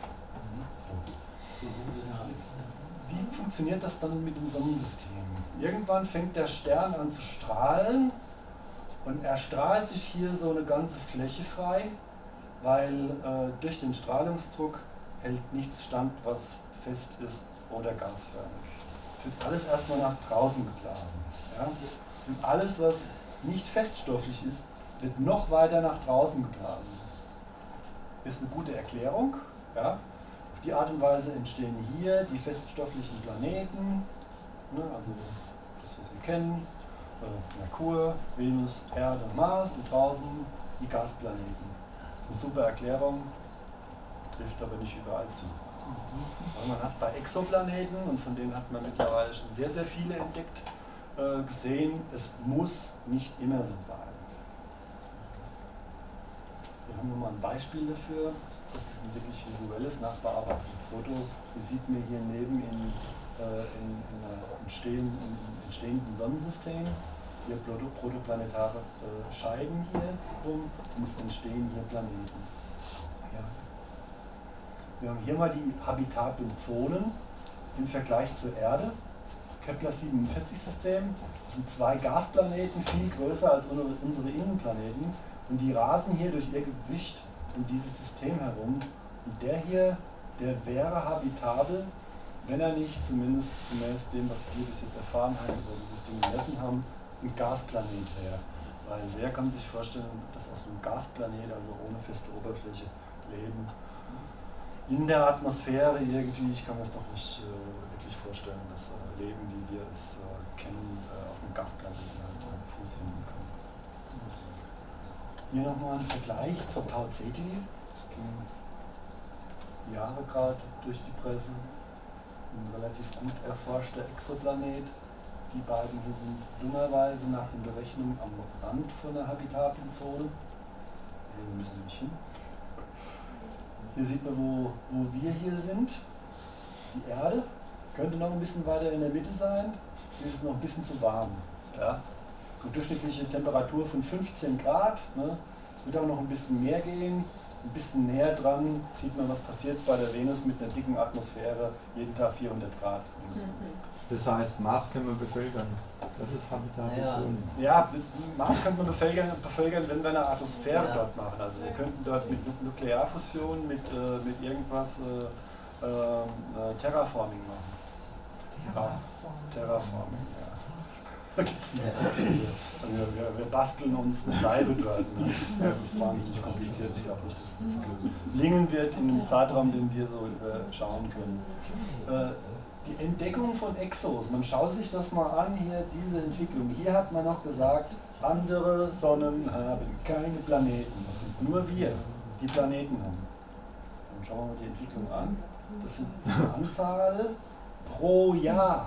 So. Wie funktioniert das dann mit dem Sonnensystem? Irgendwann fängt der Stern an zu strahlen und er strahlt sich hier so eine ganze Fläche frei, weil äh, durch den Strahlungsdruck hält nichts stand, was fest ist oder gasförmig. Es wird alles erstmal nach draußen geblasen. Ja? Und alles, was nicht feststofflich ist, wird noch weiter nach draußen geblasen. Ist eine gute Erklärung. Ja? Auf die Art und Weise entstehen hier die feststofflichen Planeten, ne? Also das, was wir kennen, äh, Merkur, Venus, Erde und Mars und draußen die Gasplaneten. Das ist eine super Erklärung, trifft aber nicht überall zu. Weil man hat bei Exoplaneten, und von denen hat man mittlerweile schon sehr, sehr viele entdeckt, äh, gesehen, es muss nicht immer so sein. Hier haben wir mal ein Beispiel dafür. Das ist ein wirklich visuelles, nachbearbeitetes Foto. Ihr seht mir hier neben in, äh, in, in einem entstehenden, entstehenden Sonnensystem hier proto protoplanetare äh, Scheiben hier rum und es entstehen hier Planeten. Ja. Wir haben hier mal die habitablen Zonen im Vergleich zur Erde. Kepler siebenundvierzig-System. Das sind zwei Gasplaneten, viel größer als unsere Innenplaneten. Und die rasen hier durch ihr Gewicht um dieses System herum. Und der hier, der wäre habitabel, wenn er nicht zumindest gemäß dem, was wir bis jetzt erfahren haben, über dieses Ding gemessen haben, ein Gasplanet wäre. Weil wer kann sich vorstellen, dass aus einem Gasplanet, also ohne feste Oberfläche, leben? In der Atmosphäre irgendwie, ich kann mir das doch nicht äh, wirklich vorstellen, dass äh, Leben, wie wir es äh, kennen, äh, auf einem Gasplaneten halt äh, funktionieren kann. Hier nochmal ein Vergleich zur Tau Ceti. Jahre gerade durch die Presse. Ein relativ gut erforschter Exoplanet. Die beiden hier sind dummerweise nach den Berechnungen am Rand von der habitablen Zone. Hier müssen wir nicht hin. Hier sieht man, wo, wo wir hier sind. Die Erde könnte noch ein bisschen weiter in der Mitte sein. Hier ist es noch ein bisschen zu warm. Ja? Eine durchschnittliche Temperatur von fünfzehn Grad. Ne? Es wird auch noch ein bisschen mehr gehen. Ein bisschen näher dran sieht man, was passiert bei der Venus mit einer dicken Atmosphäre. Jeden Tag vierhundert Grad. Das heißt, Mars können wir bevölkern. Das ist habitable Ja. Zone. Ja, Mars könnte man bevölkern, bevölkern, wenn wir eine Atmosphäre Ja. dort machen. Also wir könnten dort mit Nu- Nuklearfusion, mit, äh, mit irgendwas äh, äh, Terraforming machen. Terraforming, ja. Da gibt's nicht. Also wir, wir basteln uns eine Scheibe dort. Ne? Das ist wahnsinnig kompliziert. Ich glaube nicht, dass es das gelingen wird in einem Zeitraum, den wir so überschauen können. Äh, die Entdeckung von Exos, man schaut sich das mal an, hier diese Entwicklung. Hier hat man noch gesagt, andere Sonnen haben keine Planeten. Das sind nur wir, die Planeten haben. Dann schauen wir mal die Entwicklung an. Das sind die Anzahl pro Jahr.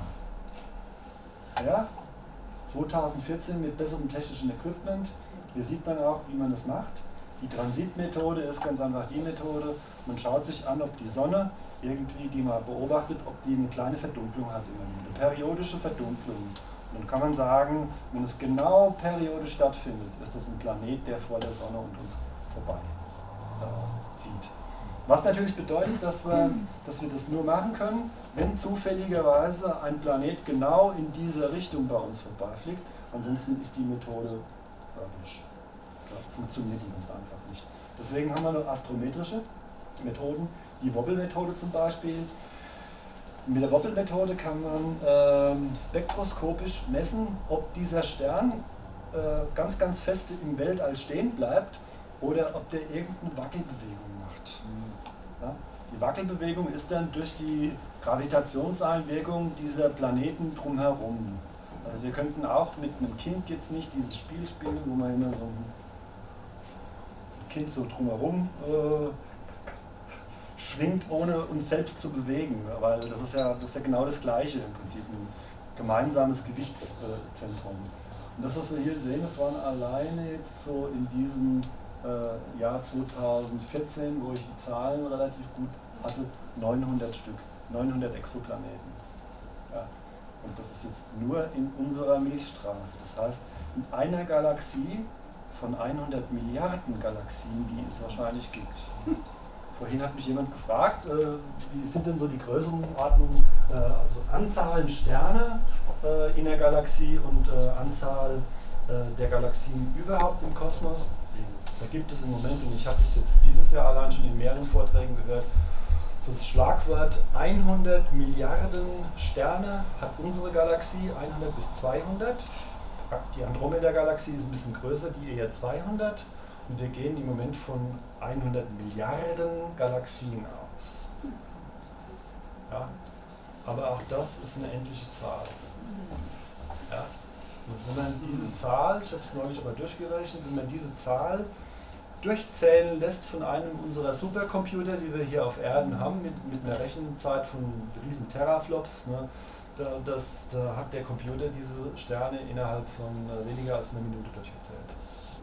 Ja? zweitausendvierzehn mit besserem technischen Equipment. Hier sieht man auch, wie man das macht. Die Transitmethode ist ganz einfach die Methode. Man schaut sich an, ob die Sonne irgendwie, die man beobachtet, ob die eine kleine Verdunklung hat, immer eine periodische Verdunklung. Und dann kann man sagen, wenn es genau periodisch stattfindet, ist das ein Planet, der vor der Sonne und uns vorbei äh, zieht. Was natürlich bedeutet, dass wir, dass wir das nur machen können, wenn zufälligerweise ein Planet genau in dieser Richtung bei uns vorbeifliegt. Ansonsten ist die Methode falsch. Funktioniert die ganz einfach nicht. Deswegen haben wir noch astrometrische Methoden, die Wobble-Methode zum Beispiel. Mit der Wobble-Methode kann man ähm, spektroskopisch messen, ob dieser Stern äh, ganz, ganz fest im Weltall stehen bleibt oder ob der irgendeine Wackelbewegung macht. Ja? Die Wackelbewegung ist dann durch die Gravitationseinwirkung dieser Planeten drumherum. Also wir könnten auch mit einem Kind jetzt nicht dieses Spiel spielen, wo man immer so ein Kind so drumherum äh, schwingt, ohne uns selbst zu bewegen, weil das ist ja, das ist ja genau das Gleiche im Prinzip, ein gemeinsames Gewichtszentrum. Und das, was wir hier sehen, das waren alleine jetzt so in diesem äh, Jahr zweitausendvierzehn, wo ich die Zahlen relativ gut hatte, neunhundert Stück, neunhundert Exoplaneten. Ja. Und das ist jetzt nur in unserer Milchstraße. Das heißt, in einer Galaxie von hundert Milliarden Galaxien, die es wahrscheinlich gibt. Vorhin hat mich jemand gefragt, äh, wie sind denn so die Größenordnungen, äh, also Anzahlen Sterne äh, in der Galaxie und äh, Anzahl äh, der Galaxien überhaupt im Kosmos. Da gibt es im Moment, und ich habe es jetzt dieses Jahr allein schon in mehreren Vorträgen gehört, so das Schlagwort hundert Milliarden Sterne hat unsere Galaxie, hundert bis zweihundert. Die Andromeda-Galaxie ist ein bisschen größer, die eher zweihundert. Und wir gehen im Moment von hundert Milliarden Galaxien aus. Ja? Aber auch das ist eine endliche Zahl. Ja? Und wenn man diese Zahl, ich habe es neulich aber durchgerechnet, wenn man diese Zahl durchzählen lässt von einem unserer Supercomputer, die wir hier auf Erden haben, mit, mit einer Rechenzeit von riesen Teraflops, ne, da, das, da hat der Computer diese Sterne innerhalb von äh, weniger als einer Minute durchgezählt.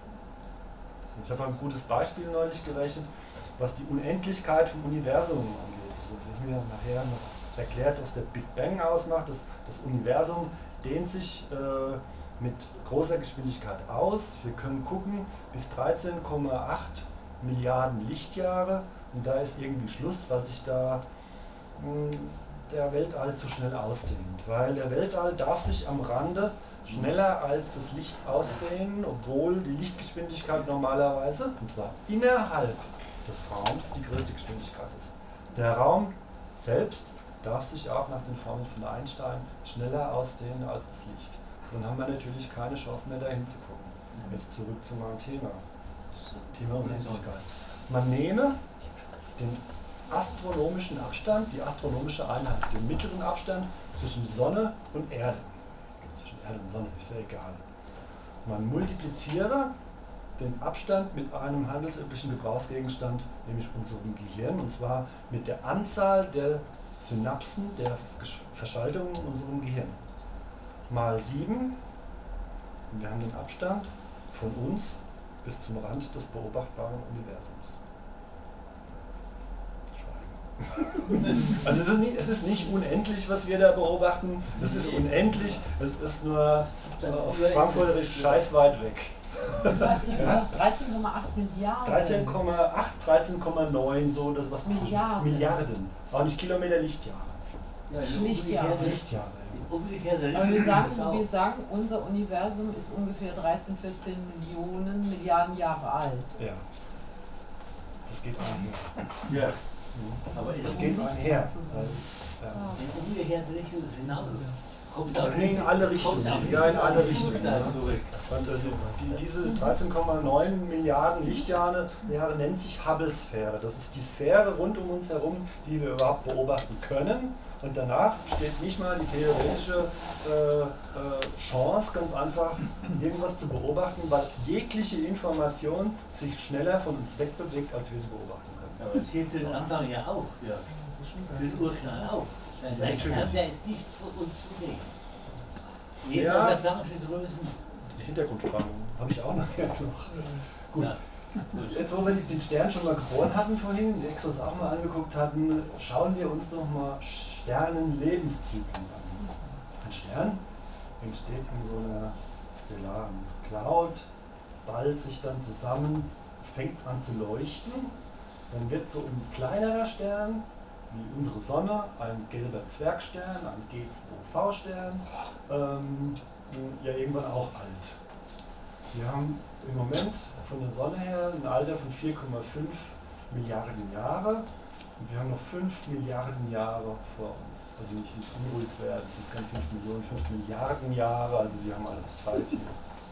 Ich habe ein gutes Beispiel neulich gerechnet, was die Unendlichkeit vom Universum angeht. Das wird mir nachher noch erklärt, was der Big Bang ausmacht. Das, das Universum dehnt sich äh, mit großer Geschwindigkeit aus. Wir können gucken bis dreizehn Komma acht Milliarden Lichtjahre und da ist irgendwie Schluss, weil sich da mh, der Weltall zu schnell ausdehnt. Weil der Weltall darf sich am Rande schneller als das Licht ausdehnen, obwohl die Lichtgeschwindigkeit normalerweise, und zwar innerhalb des Raums, die größte Geschwindigkeit ist. Der Raum selbst darf sich auch nach den Formeln von Einstein schneller ausdehnen als das Licht. Dann haben wir natürlich keine Chance mehr dahin zu gucken. Jetzt zurück zu meinem Thema. Thema Unendlichkeit. Man nehme den astronomischen Abstand, die astronomische Einheit, den mittleren Abstand zwischen Sonne und Erde. Zwischen Erde und Sonne ist ja egal. Man multipliziere den Abstand mit einem handelsüblichen Gebrauchsgegenstand, nämlich unserem Gehirn, und zwar mit der Anzahl der Synapsen, der Verschaltungen in unserem Gehirn. Mal sieben, und wir haben den Abstand von uns bis zum Rand des beobachtbaren Universums. Schweigen. Also es ist, nicht, es ist nicht unendlich, was wir da beobachten, es ist unendlich, es ist nur äh, auf Frankfurterisch scheiß weit weg. Was ihr gesagt, dreizehn Komma acht Milliarden. dreizehn Komma acht, dreizehn Komma neun, so das was Milliarden. Milliarden. Auch nicht Kilometer, Lichtjahre. Ja, Lichtjahre. Lichtjahre. Umgekehrte Aber wir Richtung sagen, ist auch. wir sagen, unser Universum ist ungefähr dreizehn, vierzehn Millionen Milliarden Jahre alt. Ja. Das geht einher. Ja. Aber ist Das geht einher. Also, ja. in umgekehrte Richtung ist es genauso. Kommst auch Nee, in alle Richtungen. kommst auch Ja, in alle nicht Richtungen. da zurück. Und also die, diese dreizehn Komma neun Milliarden Lichtjahre Jahre nennt sich Hubble-Sphäre. Das ist die Sphäre rund um uns herum, die wir überhaupt beobachten können. Und danach steht nicht mal die theoretische äh, äh, Chance, ganz einfach irgendwas zu beobachten, weil jegliche Information sich schneller von uns wegbewegt, als wir sie beobachten können. Aber es hilft für den Anfang ja auch. Ja. Für den Urknall auch. Sein Ja, natürlich. Kern, der ist nicht für uns zugänglich. Jeder Ja. atamische Größen. Die Hintergrundstrahlung habe ich auch nachher noch. Gut. Ja. Jetzt, wo wir den Stern schon mal geboren hatten vorhin, die Exos auch mal angeguckt hatten, schauen wir uns doch mal Sternenlebenszyklen an. Ein Stern entsteht in so einer stellaren Cloud, ballt sich dann zusammen, fängt an zu leuchten. Dann wird so ein kleinerer Stern, wie unsere Sonne, ein gelber Zwergstern, ein G zwei V-Stern, ähm, ja irgendwann auch alt. Wir haben im Moment von der Sonne her ein Alter von vier Komma fünf Milliarden Jahre und wir haben noch fünf Milliarden Jahre vor uns. Also nicht, nicht unruhig werden, es sind keine fünf Millionen, fünf Milliarden Jahre, also wir haben alle Zeit hier.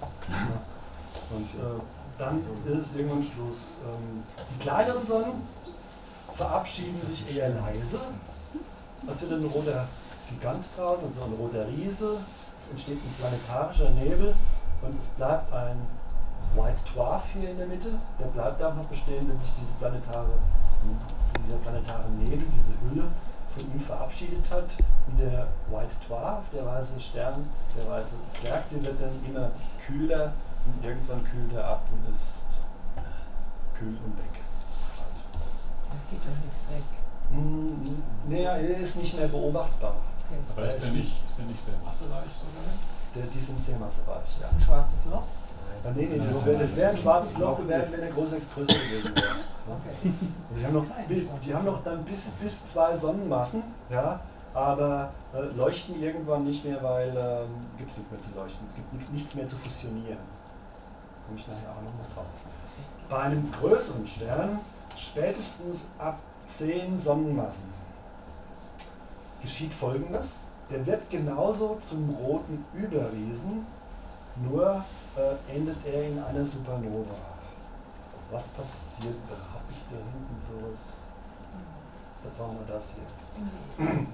Und äh, dann ist irgendwann Schluss. Ähm, die kleineren Sonnen verabschieden sich eher leise. Es wird ein roter Gigant draus, also ein roter Riese. Es entsteht ein planetarischer Nebel und es bleibt ein White Dwarf hier in der Mitte. Der bleibt da noch bestehen, wenn sich diese planetare, dieser planetare Nebel, diese Hülle von ihm verabschiedet hat. Und der White Dwarf, der weiße Stern, der weiße Zwerg, der wird dann immer kühler und irgendwann kühlt er ab und ist kühl und weg. Da geht doch nichts weg. Hm, naja, er ist nicht mehr beobachtbar. Okay. Aber ist der nicht, ist der nicht sehr massereich sogar? Der, die sind sehr massereich, Das ja. ist ein schwarzes Loch. Ja, nee, nee, Das das ist wäre ein- das wär ein schwarzes Loch gewesen, wenn er größer, größer gewesen wäre. Okay. Die haben noch, die haben noch dann bis, bis zwei Sonnenmassen, ja, aber äh, leuchten irgendwann nicht mehr, weil ähm, gibt es nichts mehr zu leuchten. Es gibt nichts, nichts mehr zu fusionieren. Komme ich nachher auch nochmal drauf. Bei einem größeren Stern, spätestens ab zehn Sonnenmassen, geschieht Folgendes. Der wird genauso zum roten Überriesen, nur äh, endet er in einer Supernova. Was passiert da? Habe ich da hinten sowas? Da brauchen wir das hier.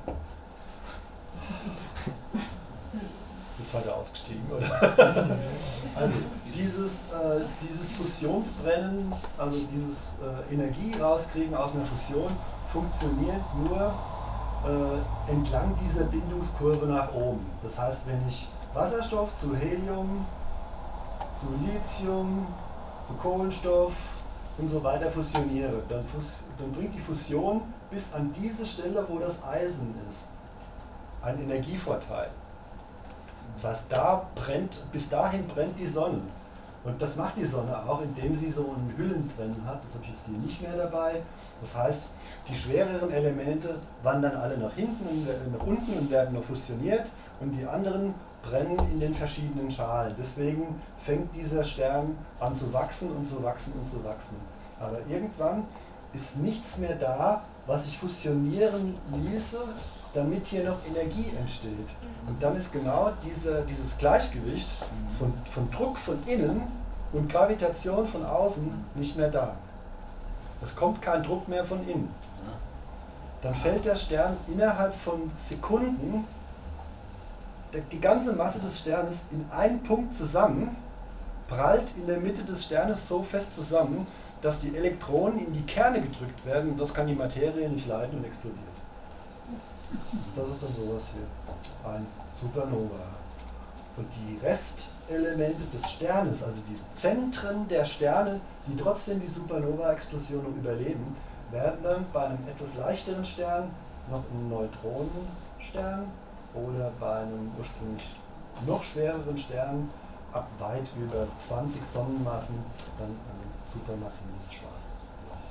Das ist heute ausgestiegen, oder? Also dieses, äh, dieses Fusionsbrennen, also dieses äh, Energie rauskriegen aus einer Fusion, funktioniert nur äh, entlang dieser Bindungskurve nach oben. Das heißt, wenn ich Wasserstoff zu Helium, zu Lithium, zu Kohlenstoff und so weiter fusioniere, dann, fus dann bringt die Fusion bis an diese Stelle, wo das Eisen ist, einen Energievorteil. Das heißt, da brennt, bis dahin brennt die Sonne. Und das macht die Sonne auch, indem sie so ein Hüllenbrennen hat. Das habe ich jetzt hier nicht mehr dabei. Das heißt, die schwereren Elemente wandern alle nach hinten und werden nach unten und werden noch fusioniert und die anderen brennen in den verschiedenen Schalen. Deswegen fängt dieser Stern an zu wachsen und zu wachsen und zu wachsen. Aber irgendwann ist nichts mehr da, was ich fusionieren ließe, damit hier noch Energie entsteht. Und dann ist genau diese, dieses Gleichgewicht von, von Druck von innen und Gravitation von außen nicht mehr da. Es kommt kein Druck mehr von innen. Dann fällt der Stern innerhalb von Sekunden, der, die ganze Masse des Sternes in einen Punkt zusammen, prallt in der Mitte des Sternes so fest zusammen, dass die Elektronen in die Kerne gedrückt werden und das kann die Materie nicht leiten und explodiert. Das ist dann sowas hier, ein Supernova. Und die Restelemente des Sternes, also die Zentren der Sterne, die trotzdem die Supernova-Explosion überleben, werden dann bei einem etwas leichteren Stern noch ein Neutronenstern oder bei einem ursprünglich noch schwereren Stern ab weit über zwanzig Sonnenmassen dann ein supermassives schwarzes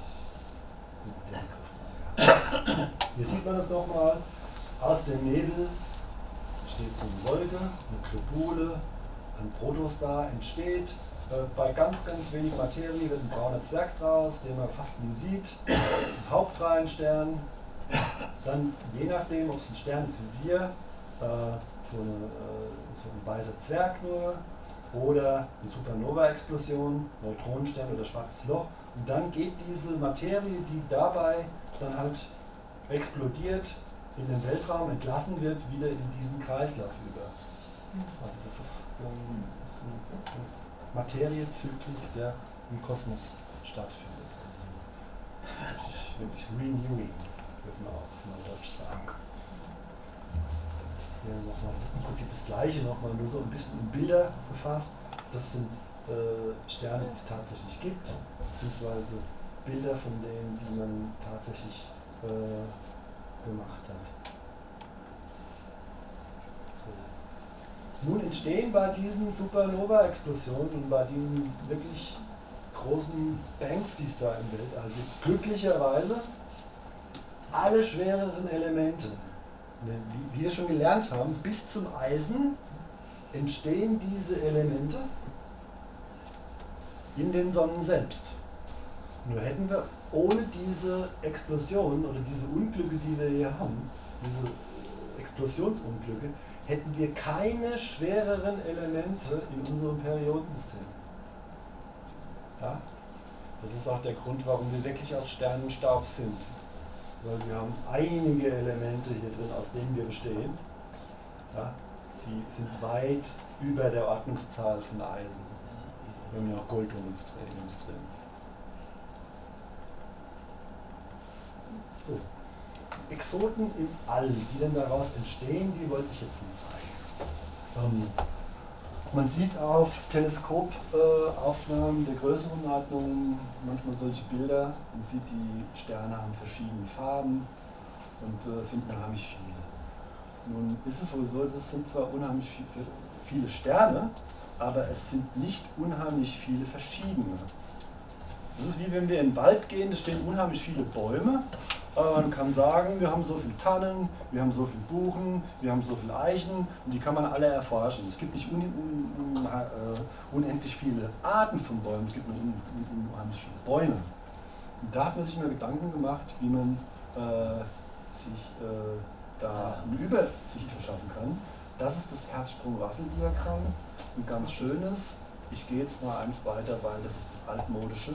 Loch. Hier sieht man das nochmal. Aus dem Nebel entsteht so eine Wolke, eine Globule, ein Protostar entsteht. Bei ganz, ganz wenig Materie wird ein brauner Zwerg draus, den man fast nie sieht. Ein Hauptreihenstern. Dann, je nachdem, ob es ein Stern ist wie wir, so, eine, so ein weißer Zwerg nur, oder eine Supernova-Explosion, Neutronenstern oder schwarzes Loch. Und dann geht diese Materie, die dabei dann halt explodiert, in den Weltraum entlassen wird, wieder in diesen Kreislauf über. Also das ist ähm, ein Materiezyklus, der im Kosmos stattfindet. Also wirklich, wirklich renewing, würde man auch mal Deutsch sagen. Hier nochmal, das ist im Prinzip das Gleiche, nochmal nur so ein bisschen in Bilder gefasst. Das sind äh, Sterne, die es tatsächlich gibt, beziehungsweise Bilder von denen, die man tatsächlich äh, gemacht hat. So. Nun entstehen bei diesen Supernova-Explosionen und bei diesen wirklich großen Banks, die es da im Weltall gibt, glücklicherweise alle schwereren Elemente. Wie wir schon gelernt haben, bis zum Eisen entstehen diese Elemente in den Sonnen selbst. Nur hätten wir ohne diese Explosion oder diese Unglücke, die wir hier haben, diese Explosionsunglücke, hätten wir keine schwereren Elemente in unserem Periodensystem. Ja? Das ist auch der Grund, warum wir wirklich aus Sternenstaub sind. Weil wir haben einige Elemente hier drin, aus denen wir bestehen. Ja? Die sind weit über der Ordnungszahl von Eisen. Wir haben ja auch Gold in uns drin. So. Exoten im All, die dann daraus entstehen, die wollte ich jetzt mal zeigen. Ähm, man sieht auf Teleskopaufnahmen äh, der größeren Ordnung manchmal solche Bilder. Man sieht, die Sterne haben verschiedene Farben und äh, sind unheimlich viele. Nun ist es wohl so, das sind zwar unheimlich viel, viele Sterne, aber es sind nicht unheimlich viele verschiedene. Das ist wie wenn wir in den Wald gehen, es stehen unheimlich viele Bäume. Man kann sagen, wir haben so viele Tannen, wir haben so viele Buchen, wir haben so viele Eichen und die kann man alle erforschen. Es gibt nicht un, un, un, uh, unendlich viele Arten von Bäumen, es gibt nur un, un, unheimlich viele Bäume. Und da hat man sich mal Gedanken gemacht, wie man äh, sich äh, da eine Übersicht verschaffen kann. Das ist das Herzsprung-Russell-Diagramm, ein ganz schönes. Ich gehe jetzt mal eins weiter, weil das ist das altmodische.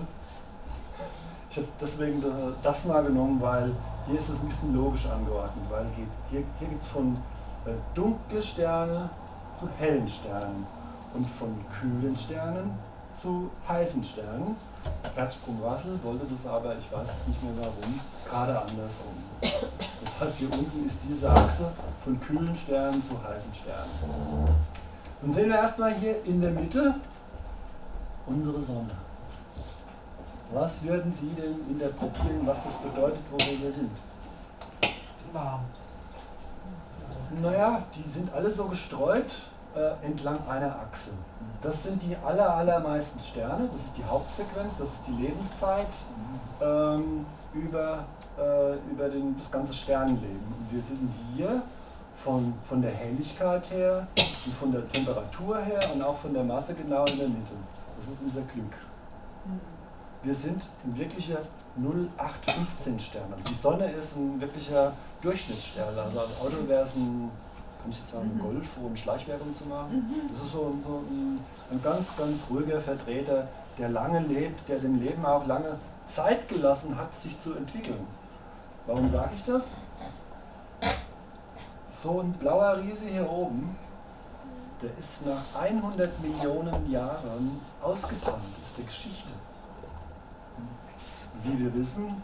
Ich habe deswegen das mal genommen, weil hier ist es ein bisschen logisch angeordnet, weil hier, hier geht es von äh, dunklen Sternen zu hellen Sternen und von kühlen Sternen zu heißen Sternen. Herzsprung-Russell wollte das aber, ich weiß es nicht mehr warum, gerade andersrum. Das heißt, hier unten ist diese Achse von kühlen Sternen zu heißen Sternen. Dann sehen wir erstmal hier in der Mitte unsere Sonne. Was würden Sie denn interpretieren, was das bedeutet, wo wir hier sind? Warm. Naja, die sind alle so gestreut äh, entlang einer Achse. Das sind die aller, allermeisten Sterne, das ist die Hauptsequenz, das ist die Lebenszeit ähm, über, äh, über den, das ganze Sternenleben. Und wir sind hier von, von der Helligkeit her und von der Temperatur her und auch von der Masse genau in der Mitte. Das ist unser Glück. Wir sind ein wirklicher null acht fünfzehn Stern. Also die Sonne ist ein wirklicher Durchschnittsstern. Also als Auto wäre es ein, kann ich jetzt sagen, ein Golf, um eine Schleichwerbung zu machen. Das ist so, so ein, ein ganz, ganz ruhiger Vertreter, der lange lebt, der dem Leben auch lange Zeit gelassen hat, sich zu entwickeln. Warum sage ich das? So ein blauer Riese hier oben der ist nach hundert Millionen Jahren ausgebrannt, ist der Geschichte. Wie wir wissen,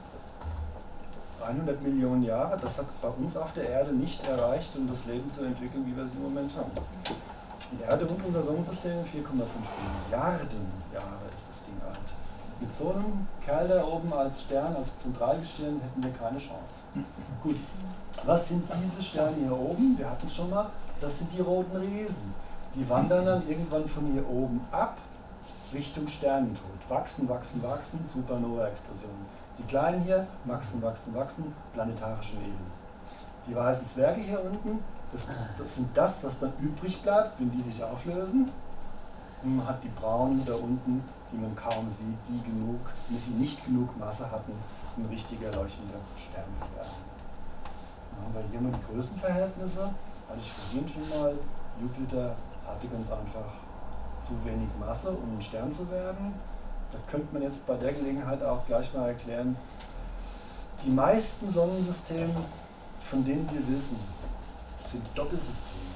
hundert Millionen Jahre, das hat bei uns auf der Erde nicht erreicht, um das Leben zu entwickeln, wie wir es im Moment haben. Die Erde und unser Sonnensystem, vier Komma fünf Milliarden Jahre ist das Ding alt. Mit so einem Kerl da oben als Stern, als Zentralgestirn, hätten wir keine Chance. Gut, was sind diese Sterne hier oben? Wir hatten es schon mal, das sind die roten Riesen. Die wandern dann irgendwann von hier oben ab, Richtung Sternentod. Wachsen, wachsen, wachsen, Supernova-Explosionen. Die kleinen hier wachsen, wachsen, wachsen, planetarische Nebel. Die weißen Zwerge hier unten, das, das sind das, was dann übrig bleibt, wenn die sich auflösen. Und man hat die braunen da unten, die man kaum sieht, die genug, die nicht genug Masse hatten, ein richtiger leuchtender Stern zu werden. Dann haben wir hier mal die Größenverhältnisse. Hatte ich vorhin schon mal, Jupiter hatte ganz einfach zu wenig Masse, um ein Stern zu werden. Da könnte man jetzt bei der Gelegenheit auch gleich mal erklären, die meisten Sonnensysteme, von denen wir wissen, sind Doppelsysteme.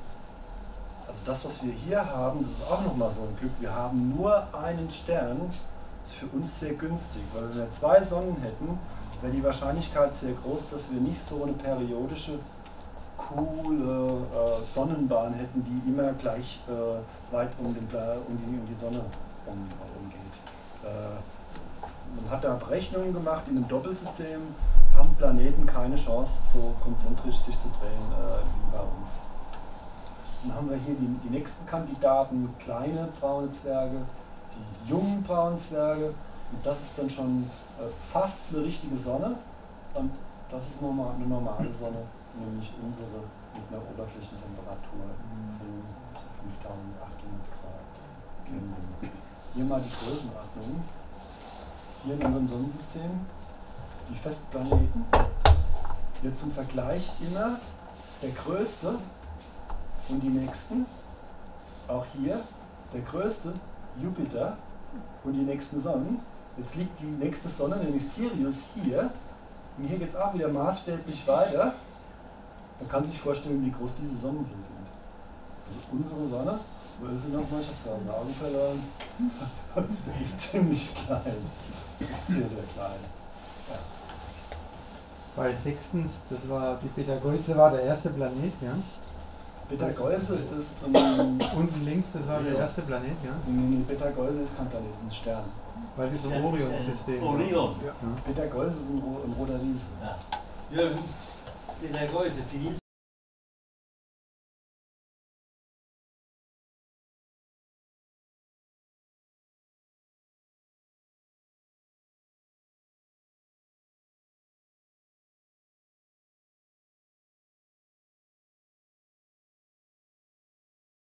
Also das, was wir hier haben, das ist auch nochmal so ein Glück. Wir haben nur einen Stern, das ist für uns sehr günstig, weil wenn wir zwei Sonnen hätten, wäre die Wahrscheinlichkeit sehr groß, dass wir nicht so eine periodische, coole äh, Sonnenbahn hätten, die immer gleich äh, weit um, den, um, die, um die Sonne um, umgeht. Äh, man hat da Berechnungen gemacht, in einem Doppelsystem haben Planeten keine Chance, so konzentrisch sich zu drehen äh, wie bei uns. Dann haben wir hier die, die nächsten Kandidaten, kleine braune Zwerge, die jungen braunen Zwerge, und das ist dann schon äh, fast eine richtige Sonne, und das ist normal, eine normale Sonne, nämlich unsere mit einer Oberflächentemperatur von fünftausendachthundert Grad Kelvin. Hier mal die Größenordnung. Hier in unserem Sonnensystem die festen Planeten. Hier zum Vergleich immer der größte und die nächsten. Auch hier der größte Jupiter und die nächsten Sonnen. Jetzt liegt die nächste Sonne, nämlich Sirius, hier. Und hier geht es auch wieder maßstäblich weiter. Man kann sich vorstellen, wie groß diese Sonnen hier sind. Also unsere Sonne, wo ist sie nochmal? Ich habe sie aus den Augen verloren. Die ist ziemlich klein. Die ist sehr, sehr klein. Ja. Bei sechstens, das war die Betelgeuse, war der erste Planet, ja? Betelgeuse ist ähm, unten links, das war der erste Planet, ja? Nee, Betelgeuse ist kein Planet, das ist ein Stern. Weil das im Orion-System. Orion. Ja. Betelgeuse ist ein, Ro ein roter Riese. Ja. Jürgen, Betelgeuse, Philipp,